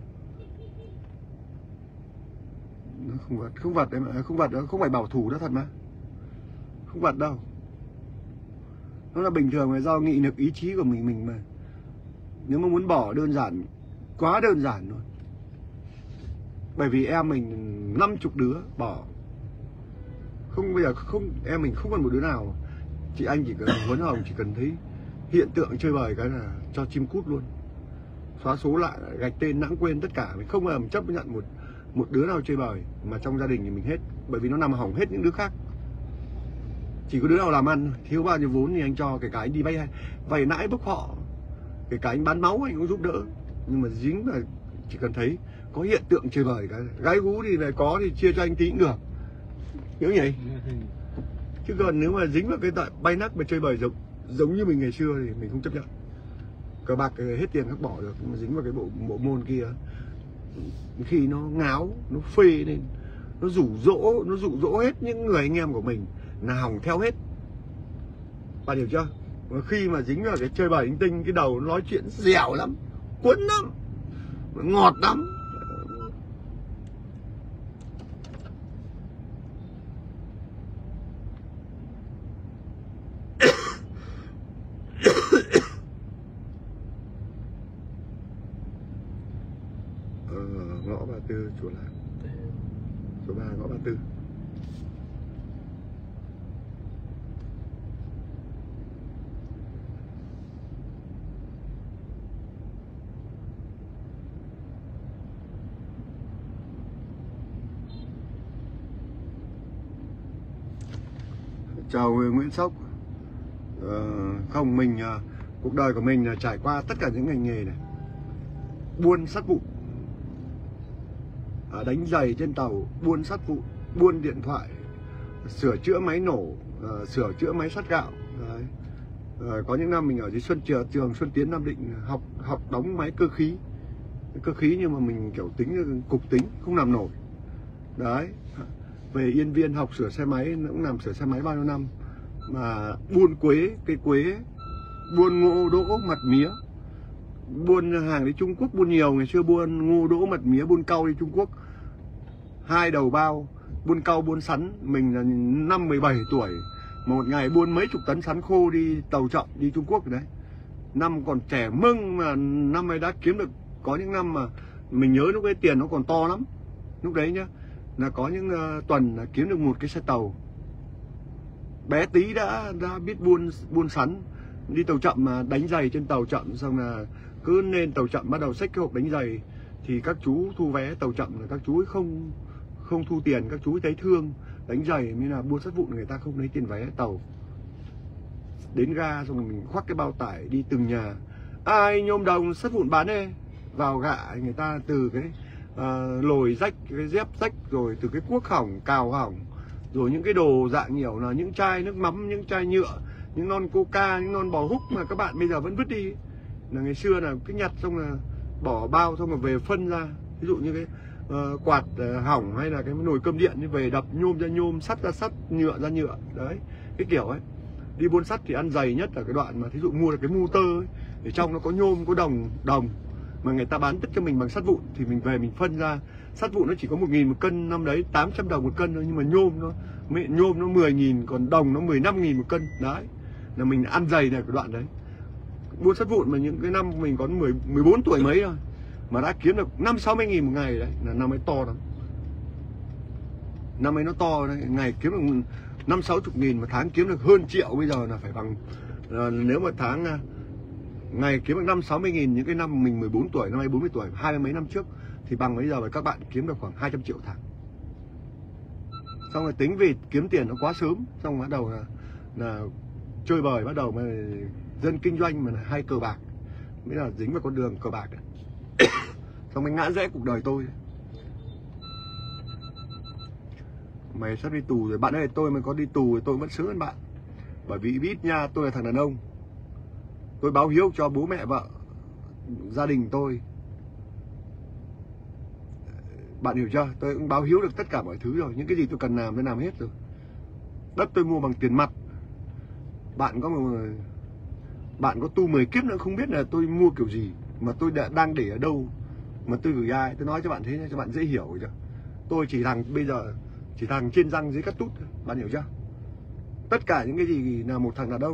S1: Nó không vật đấy mà, không vật đó, không phải bảo thủ đó thật mà, không vật đâu. Nó là bình thường, là do nghị lực ý chí của mình mà. Nếu mà muốn bỏ đơn giản, quá đơn giản thôi. Bởi vì em mình 50 đứa bỏ. Không, bây giờ không, em mình không còn một đứa nào. Chị anh chỉ cần Huấn Hồng chỉ cần thấy hiện tượng chơi bời cái là cho chim cút luôn, xóa số lại, gạch tên, lãng quên tất cả. Mình không bao giờ chấp nhận một đứa nào chơi bời mà trong gia đình thì mình hết, bởi vì nó nằm hỏng hết những đứa khác. Chỉ có đứa nào làm ăn, thiếu bao nhiêu vốn thì anh cho, kể cả anh đi vay nãi bốc họ, kể cả anh bán máu anh cũng giúp đỡ. Nhưng mà dính là chỉ cần thấy có hiện tượng chơi bời cái gái gú thì lại có thì chia cho anh tí cũng được, hiểu nhỉ? Chứ còn nếu mà dính vào cái tội bay nắc mà chơi bời giống như mình ngày xưa thì mình không chấp nhận. Cờ bạc hết tiền các bỏ được, nhưng mà dính vào cái bộ môn kia, khi nó ngáo, nó phê lên, nó rủ rỗ hết những người anh em của mình là hỏng theo hết. Bạn hiểu chưa? Và khi mà dính vào cái chơi bời linh tinh, cái đầu nó nói chuyện dẻo lắm, cuốn lắm, ngọt lắm. Ngõ 34 chùa Lạc, số 3 ngõ 34. Chào Nguyễn Sóc. Không, mình cuộc đời của mình là trải qua tất cả những ngành nghề này: buôn sắt vụn, đánh giày trên tàu, buôn sắt vụn, buôn điện thoại, sửa chữa máy nổ, sửa chữa máy sắt gạo. Đấy. Có những năm mình ở dưới trường Xuân Tiến Nam Định học đóng máy cơ khí, nhưng mà mình kiểu tính cục tính không làm nổi. Đấy. Về Yên Viên học sửa xe máy, nó cũng làm sửa xe máy bao nhiêu năm. Mà buôn quế, cây quế, buôn ngô đỗ mật mía, buôn hàng đi Trung Quốc, buôn nhiều. Ngày xưa buôn ngô đỗ mật mía, buôn cau đi Trung Quốc 2 đầu bao, buôn cau buôn sắn. Mình là năm 17 tuổi mà một ngày buôn mấy chục tấn sắn khô đi tàu chậm đi Trung Quốc đấy. Năm còn trẻ mưng mà năm ấy đã kiếm được. Có những năm mà mình nhớ lúc ấy tiền nó còn to lắm. Lúc đấy nhá, là có những tuần là kiếm được một cái xe tàu. Bé tí đã biết buôn sắn, đi tàu chậm mà đánh giày trên tàu chậm, xong là cứ lên tàu chậm bắt đầu xách cái hộp đánh giày. Thì các chú thu vé tàu chậm là các chú ấy không thu tiền, các chú ấy thấy thương đánh giày, mới là buôn sắt vụn người ta không lấy tiền vé tàu. Đến ga xong rồi mình khoác cái bao tải đi từng nhà: ai nhôm đồng sắt vụn bán đi, vào gạ người ta từ cái lồi rách, cái dép rách, rồi từ cái cuốc hỏng, cào hỏng, rồi những cái đồ dạng nhiều là những chai nước mắm, những chai nhựa, những non coca, những non bò húc mà các bạn bây giờ vẫn vứt đi. Là ngày xưa là cái nhặt xong là bỏ bao xong rồi về phân ra. Ví dụ như cái quạt hỏng hay là cái nồi cơm điện, như về đập nhôm ra nhôm, sắt ra sắt, nhựa ra nhựa. Đấy, cái kiểu ấy. Đi buôn sắt thì ăn dày nhất là cái đoạn mà thí dụ mua được cái motor ấy, để trong nó có nhôm, có đồng mà người ta bán tất cho mình bằng sắt vụn, thì mình về mình phân ra. Sắt vụn nó chỉ có 1.000 một cân, năm đấy 800 đồng một cân thôi, nhưng mà nhôm nó 10.000, còn đồng nó 15.000 một cân. Đấy, là mình ăn dày này cái đoạn đấy. Buôn sắt vụn mà những cái năm mình có 14 tuổi mấy thôi mà đã kiếm được 50-60.000 một ngày. Đấy là năm ấy to lắm. Năm ấy nó to đấy, ngày kiếm được 50-60.000, mà tháng kiếm được hơn triệu. Bây giờ là phải bằng nếu mà tháng ngày kiếm được 50-60.000 những cái năm mình 14 tuổi, năm nay 40 tuổi, 20 mấy năm trước, thì bằng bây giờ các bạn kiếm được khoảng 200 triệu tháng. Xong rồi tính vì kiếm tiền nó quá sớm, xong bắt đầu là chơi bời, bắt đầu mà dân kinh doanh mà hay cờ bạc, mới là dính vào con đường cờ bạc này. Xong mới ngã rẽ cuộc đời tôi. Mày sắp đi tù rồi. Bạn ơi, tôi mà có đi tù thì tôi vẫn sướng hơn bạn. Bởi vì ít nha, tôi là thằng đàn ông. Tôi báo hiếu cho bố mẹ vợ, gia đình tôi. Bạn hiểu chưa? Tôi cũng báo hiếu được tất cả mọi thứ rồi. Những cái gì tôi cần làm tôi làm hết rồi. Đất tôi mua bằng tiền mặt. Bạn có tu 10 kiếp nữa không biết là tôi mua kiểu gì, mà tôi đang để ở đâu, mà tôi gửi ai. Tôi nói cho bạn thế cho bạn dễ hiểu chưa? Tôi chỉ thằng bây giờ chỉ thằng trên răng dưới cắt tút. Bạn hiểu chưa? Tất cả những cái gì là một thằng đàn ông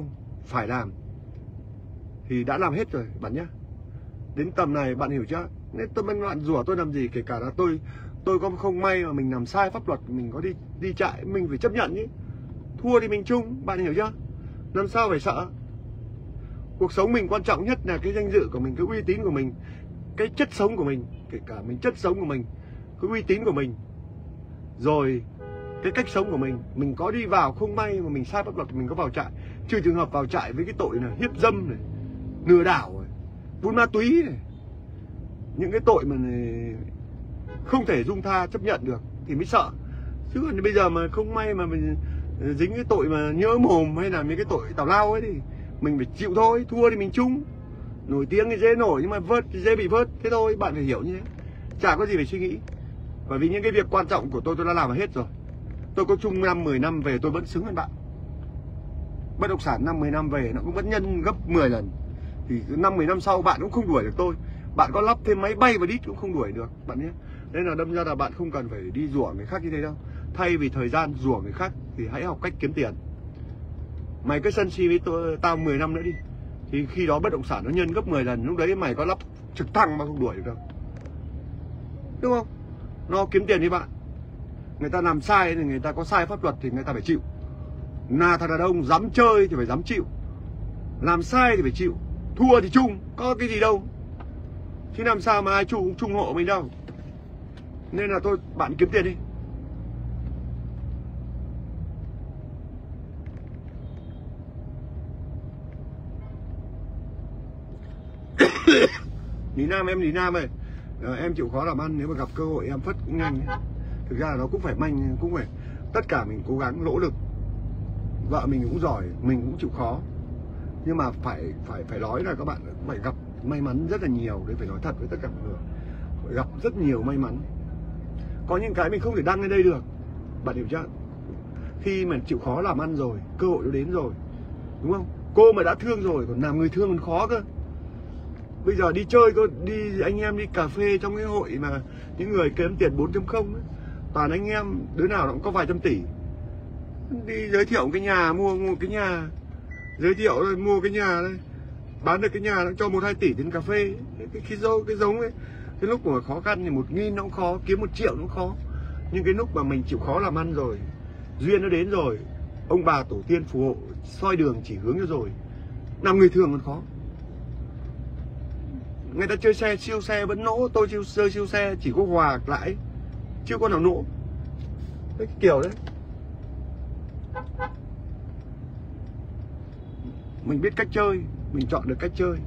S1: phải làm thì đã làm hết rồi bạn nhé. Đến tầm này bạn hiểu chưa? Nên bạn rủa tôi làm gì? Kể cả là tôi có không may mà mình làm sai pháp luật, mình có đi chạy, mình phải chấp nhận chứ. Thua thì mình chung, bạn hiểu chưa? Làm sao phải sợ? Cuộc sống mình quan trọng nhất là cái danh dự của mình, cái uy tín của mình, cái chất sống của mình, kể cả mình chất sống của mình, cái uy tín của mình, rồi cái cách sống của mình có đi vào không may mà mình sai pháp luật, mình có vào trại, trừ trường hợp vào trại với cái tội là hiếp dâm này, lừa đảo này, buôn ma túy này, những cái tội mà này không thể dung tha chấp nhận được thì mới sợ. Chứ còn bây giờ mà không may mà mình dính cái tội mà nhỡ mồm hay là mấy cái tội tào lao ấy thì mình phải chịu thôi. Thua thì mình chung, nổi tiếng thì dễ nổi nhưng mà vớt thì dễ bị vớt, thế thôi. Bạn phải hiểu như thế, chả có gì phải suy nghĩ. Bởi vì những cái việc quan trọng của tôi đã làm hết rồi. Tôi có chung 5-10 năm về tôi vẫn xứng hơn bạn. Bất động sản 5-10 năm về nó cũng vẫn nhân gấp 10 lần. Thì 5-10 năm sau bạn cũng không đuổi được tôi. Bạn có lắp thêm máy bay và đít cũng không đuổi được bạn nhé. Nên là đâm ra là bạn không cần phải đi rủa người khác như thế đâu. Thay vì thời gian rủa người khác thì hãy học cách kiếm tiền. Mày cứ sân si với tao 10 năm nữa đi, thì khi đó bất động sản nó nhân gấp 10 lần. Lúc đấy mày có lắp trực thăng mà không đuổi được đâu, đúng không? Nó kiếm tiền đi bạn. Người ta làm sai thì người ta có sai pháp luật thì người ta phải chịu. Là thằng đàn ông dám chơi thì phải dám chịu, làm sai thì phải chịu, thua thì chung, có cái gì đâu. Chứ làm sao mà ai chung hộ mình đâu. Nên là thôi bạn kiếm tiền đi. Lý Nam, em Lý Nam ơi, em chịu khó làm ăn, nếu mà gặp cơ hội em phất cũng nhanh ấy. Thực ra là nó cũng phải manh, cũng phải tất cả mình cố gắng nỗ lực. Vợ mình cũng giỏi, mình cũng chịu khó. Nhưng mà phải nói là các bạn phải gặp may mắn rất là nhiều. Đấy, phải nói thật với tất cả mọi người, phải gặp rất nhiều may mắn. Có những cái mình không thể đăng lên đây được, bạn hiểu chưa? Khi mà chịu khó làm ăn rồi, cơ hội nó đến rồi, đúng không? Cô mà đã thương rồi, còn làm người thương còn khó cơ. Bây giờ đi chơi, đi anh em đi cà phê trong cái hội mà những người kiếm tiền 4.0 ấy, toàn anh em đứa nào cũng có vài trăm tỷ. Đi giới thiệu cái nhà, mua cái nhà, giới thiệu rồi mua cái nhà đây, bán được cái nhà nó cho 1-2 tỷ tiền cà phê. Cái giống ấy, cái lúc mà khó khăn thì 1.000 nó cũng khó, kiếm 1 triệu nó cũng khó. Nhưng cái lúc mà mình chịu khó làm ăn rồi, duyên nó đến rồi, ông bà tổ tiên phù hộ, soi đường chỉ hướng cho rồi, làm người thường còn khó. Người ta chơi xe, siêu xe vẫn nỗ, tôi chơi siêu xe chỉ có hòa lãi, chưa có nào nỗ. Cái kiểu đấy. Mình biết cách chơi, mình chọn được cách chơi.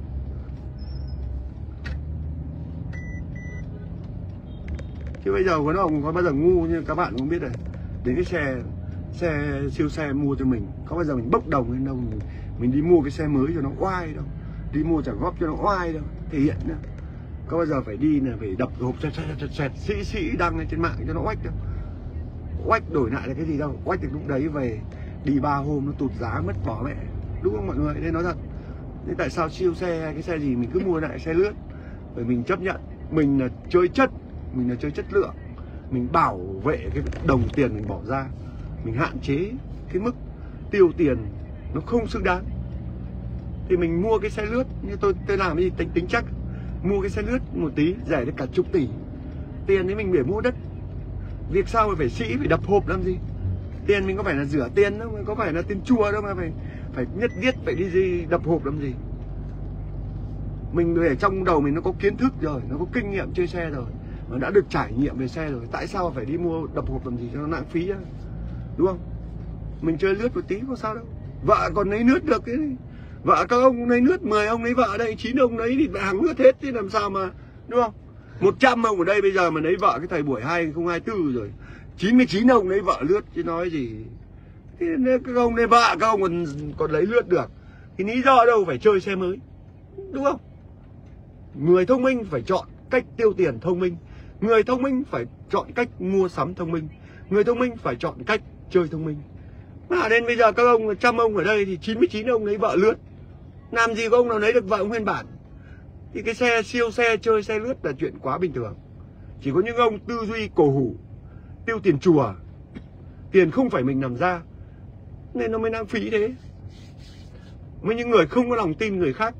S1: Chứ bây giờ có bao giờ ngu như các bạn cũng biết rồi. Đến cái xe siêu xe mua cho mình, có bao giờ mình bốc đồng lên đâu, mình đi mua cái xe mới cho nó oai đâu, đi mua trả góp cho nó oai đâu, thể hiện nữa. Có bao giờ phải đi là phải đập hộp xẹt sĩ đăng lên trên mạng cho nó oách đâu. Oách đổi lại là cái gì đâu, oách được lúc đấy về đi 3 hôm nó tụt giá mất bỏ mẹ, đúng không mọi người? Nên nói thật, thế tại sao siêu xe cái xe gì mình cứ mua lại xe lướt? Bởi mình chấp nhận mình là chơi chất, mình là chơi chất lượng, mình bảo vệ cái đồng tiền mình bỏ ra, mình hạn chế cái mức tiêu tiền nó không xứng đáng. Thì mình mua cái xe lướt, như tôi làm cái gì tính chắc, mua cái xe lướt một tí rẻ đến cả chục tỷ tiền đấy mình để mua đất. Việc sao mà phải đập hộp làm gì? Tiền mình có phải là rửa tiền đâu, có phải là tiền chùa đâu mà phải nhất thiết phải đi gì đập hộp làm gì? Mình ở trong đầu mình nó có kiến thức rồi, nó có kinh nghiệm chơi xe rồi, mà đã được trải nghiệm về xe rồi, tại sao phải đi mua đập hộp làm gì cho nó lãng phí á, đúng không? Mình chơi lướt một tí có sao đâu. Vợ còn lấy nước được cái này. Vợ các ông lấy nước, 10 ông lấy vợ đây, 9 ông lấy thì hàng nước hết, thì làm sao mà, đúng không? 100 ông ở đây bây giờ mà lấy vợ cái thời buổi 2024 rồi, 99 ông lấy vợ lướt chứ nói gì. Thì các ông lấy vợ, các ông còn lấy lướt được thì lý do đâu phải chơi xe mới, đúng không? Người thông minh phải chọn cách tiêu tiền thông minh, người thông minh phải chọn cách mua sắm thông minh, người thông minh phải chọn cách chơi thông minh. Mà đến bây giờ các ông 100 ông ở đây thì 99 ông lấy vợ lướt, làm gì có ông nào lấy được vợ nguyên bản. Thì cái xe siêu xe chơi xe lướt là chuyện quá bình thường. Chỉ có những ông tư duy cổ hủ, tiêu tiền chùa, tiền không phải mình làm ra, nên nó mới lãng phí thế. với những người không có lòng tin người khác.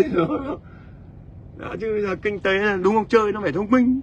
S1: Đó, chứ bây giờ kinh tế là đúng không, chơi nó phải thông minh.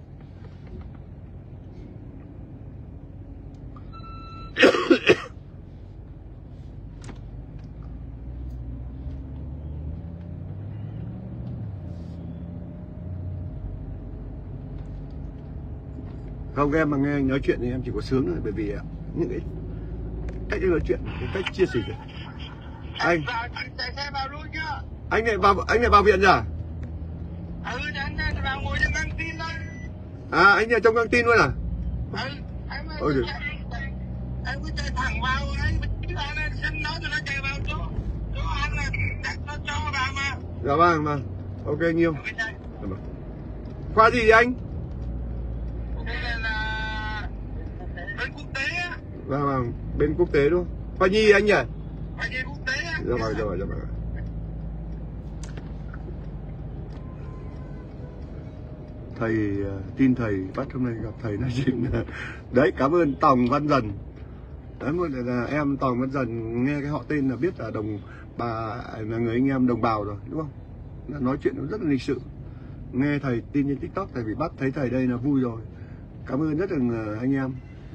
S1: Không, em mà nghe anh nói chuyện thì em chỉ có sướng thôi, bởi vì những cái cách nói chuyện, cái cách chia sẻ. Anh
S3: chạy xe vào luôn chưa?
S1: Anh lại vào viện rồi?
S3: Anh vào ngồi trong căng tin thôi.
S1: À, anh ở trong căng tin luôn à?
S3: Anh
S1: Ôi giời.
S3: Anh cứ chạy thẳng vào, anh xin nó cho nó chạy vào chỗ anh là chắc nó cho vào mà.
S1: Dạ vâng. Ok anh yêu. Khoa gì vậy anh?
S3: Đây là bên quốc tế á.
S1: Vâng, bên quốc tế đúng không? Khoa nhi anh nhỉ?
S3: Khoa nhi quốc tế á.
S1: Dạ vâng. Thầy tin thầy bắt hôm nay gặp thầy nói chuyện. Đấy, cảm ơn Tòng Văn Dần. Đấy, một là em Tòng Văn Dần nghe cái họ tên là biết là bà là người anh em đồng bào rồi đúng không? Nói chuyện nó rất là lịch sự. Nghe thầy tin trên TikTok thầy bị bắt, thấy thầy đây là vui rồi. Cảm ơn rất là người anh em.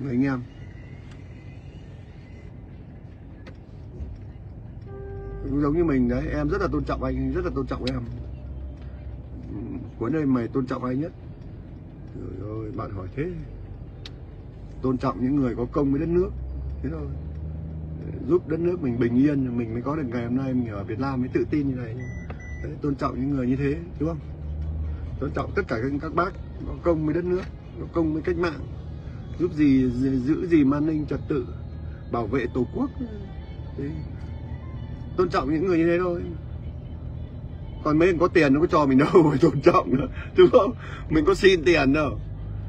S1: Cũng giống như mình đấy, em rất là tôn trọng anh, rất là tôn trọng em. Cuối đây mày tôn trọng ai nhất? Trời ơi, bạn hỏi thế. Tôn trọng những người có công với đất nước. Thế thôi. Giúp đất nước mình bình yên, mình mới có được ngày hôm nay mình ở Việt Nam mới tự tin như này. Đấy, tôn trọng những người như thế, đúng không? Tôn trọng tất cả các bác có công với đất nước, có công với cách mạng, giữ gìn an ninh trật tự, bảo vệ tổ quốc. Đấy. Tôn trọng những người như thế thôi. Còn mấy người có tiền nó có cho mình đâu phải tôn trọng nữa, đúng không? Mình có xin tiền đâu.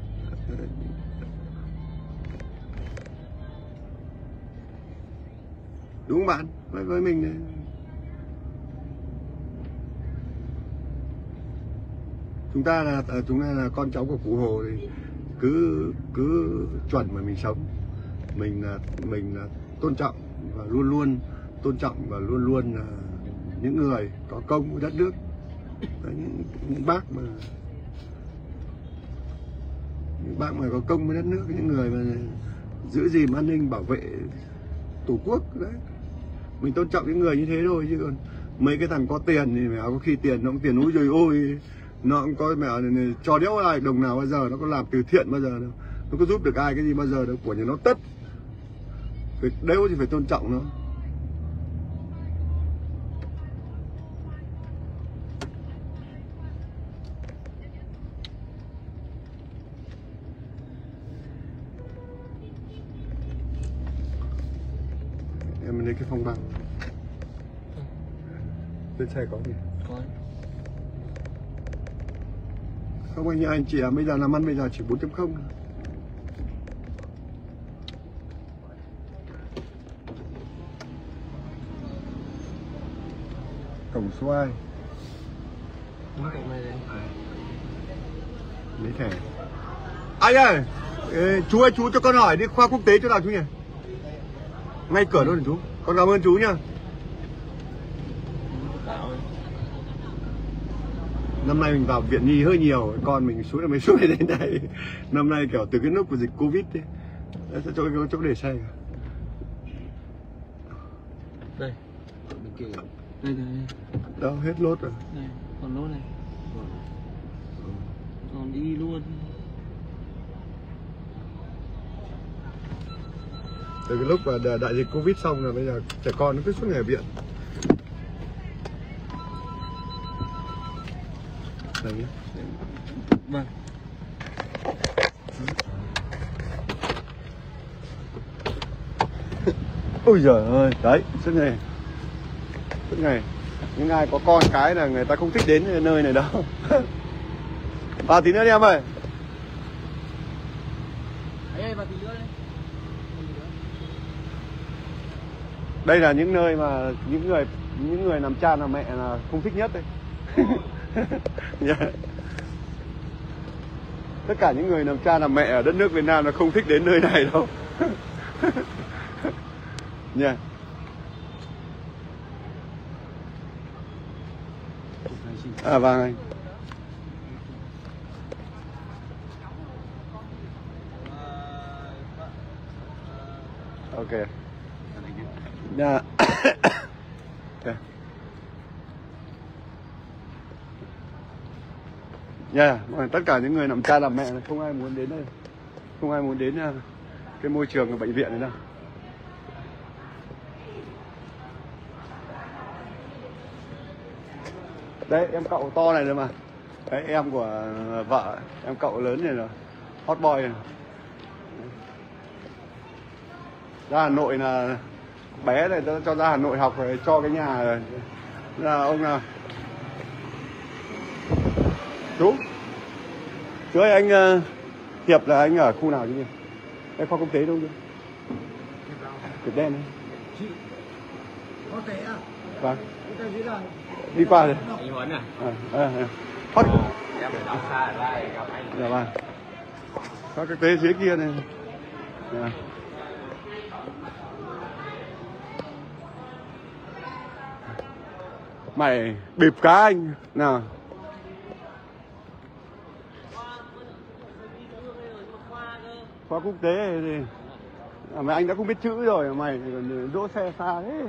S1: Đúng không bạn? Với mình này. Chúng ta là con cháu của cụ Hồ thì cứ chuẩn mà mình sống. Mình là tôn trọng và luôn tôn trọng và luôn là những người có công với đất nước. Đấy, những bác mà có công với đất nước, những người mà giữ gìn an ninh bảo vệ tổ quốc đấy. Mình tôn trọng những người như thế thôi, chứ còn mấy cái thằng có tiền thì mẹ có khi tiền nó cũng tiền úi rồi ôi, nó cũng có mẹ này, cho đéo ai đồng nào bao giờ, nó có làm từ thiện bao giờ đâu, nó có giúp được ai cái gì bao giờ đâu, của nhà nó tất. Đéo thì phải tôn trọng nó. Em lấy cái phong băng. Trên xe có gì?
S2: Có.
S1: Không anh chị bây giờ làm ăn bây giờ chỉ 4.0. Cổng số 2.
S2: Đúng cổng này đây.
S1: Lấy thẻ. Anh ơi, chú ơi, chú cho con hỏi đi khoa quốc tế chỗ nào chú nhỉ? Ngay cửa luôn chú. Con cảm ơn chú nhá. Năm nay mình vào viện nhi hơi nhiều, con mình xuống là mới xuống đến đây. Năm nay kiểu từ cái lúc của dịch Covid ấy. Chỗ để xe.
S2: Đây. Bên kia. Đây.
S1: Đâu hết lốt rồi.
S2: Đây, còn lốt này. Còn đi luôn.
S1: Từ cái lúc mà đại dịch Covid xong là bây giờ trẻ con nó cứ suốt ngày ở viện. Đây nhé.
S2: Vâng.
S1: Ôi giời ơi, đấy, suốt ngày. Những ai có con cái là người ta không thích đến nơi này đâu. Vào tí nữa đi em ơi.
S2: Đấy, vào tí nữa đi.
S1: Đây là những nơi mà những người làm cha làm mẹ là không thích nhất đấy. Yeah. Tất cả những người làm cha làm mẹ ở đất nước Việt Nam là không thích đến nơi này đâu. Nha. À vâng anh. Ok. Dạ. Okay. Yeah, tất cả những người làm cha làm mẹ không ai muốn đến đây, không ai muốn đến cái môi trường của bệnh viện này đâu. Đấy em cậu to này rồi mà. Đấy em của vợ, em cậu lớn này rồi, hot boy này. Ra Hà Nội là bé này cho ra Hà Nội học rồi cho cái nhà rồi. Là ông nào chú ơi, anh Hiệp là anh ở khu nào chứ nhỉ? Em khoa quốc tế đâu chứ? Việt đen đấy.
S4: Có thể à?
S1: Vâng. Đi qua rồi.
S2: Anh Huấn à?
S1: Hot.
S2: Em phải đóng xa ở đây gặp anh.
S1: Dạ vâng. Khoa quốc tế dưới kia này. Dạ. Mày bịp cá anh nào. Khoa quốc tế thì mà anh đã không biết chữ rồi, mày còn đỗ xe xa thế.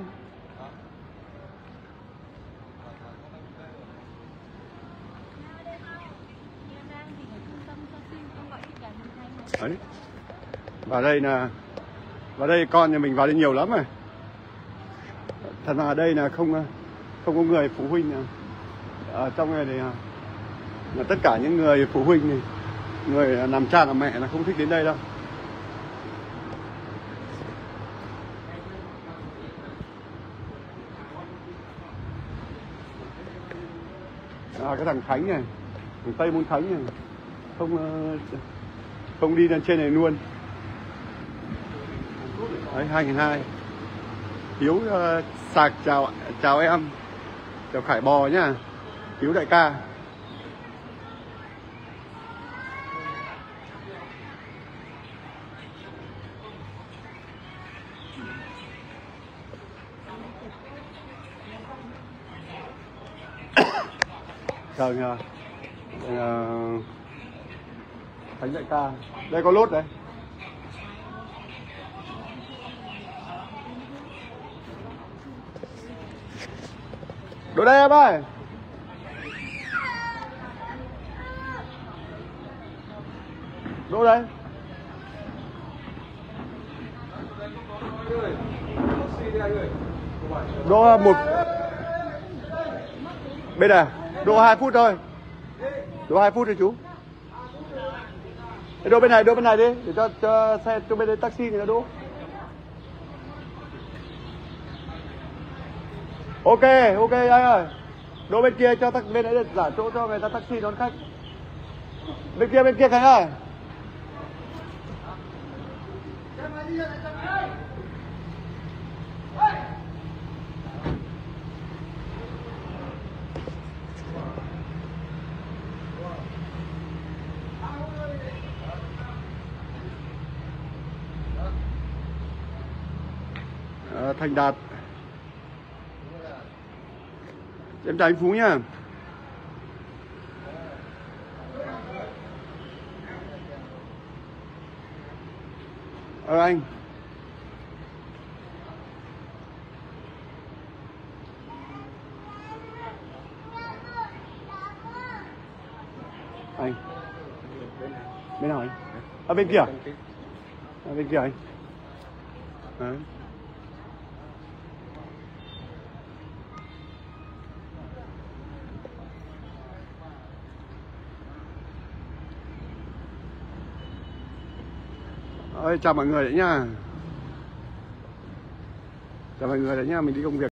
S1: Đấy. Vào đây con nhà mình vào đây nhiều lắm rồi. Thật ra ở đây là không có người phụ huynh nào. Ở trong này thì là tất cả những người phụ huynh này, người làm cha làm mẹ là không thích đến đây đâu. Cái thằng Khánh này, thằng Tây Môn Khánh này, không đi lên trên này luôn. Đấy 2002. Hiếu Sạc chào em, chào Khải Bò nhá, Hiếu đại ca. Chào nhà Khánh đại ca. Đây có lốt đấy. Đỗ đây em ơi. Đỗ đây. Đỗ một. Bên này. Đỗ 2 phút thôi. Đỗ 2 phút thôi chú. Đỗ bên này đi để cho xe cho bên đây taxi người ta đỗ. Ok anh ơi. Đỗ bên kia cho bên đấy giả chỗ cho người ta taxi đón khách. Bên kia Khánh ơi. Thành Đạt. Em chào anh Phú nhá. Anh. Anh. Bên nào anh? Ở bên kia. Ở bên kia anh. Đấy. Chào mọi người đấy nha. Chào mọi người đấy nha, mình đi công việc.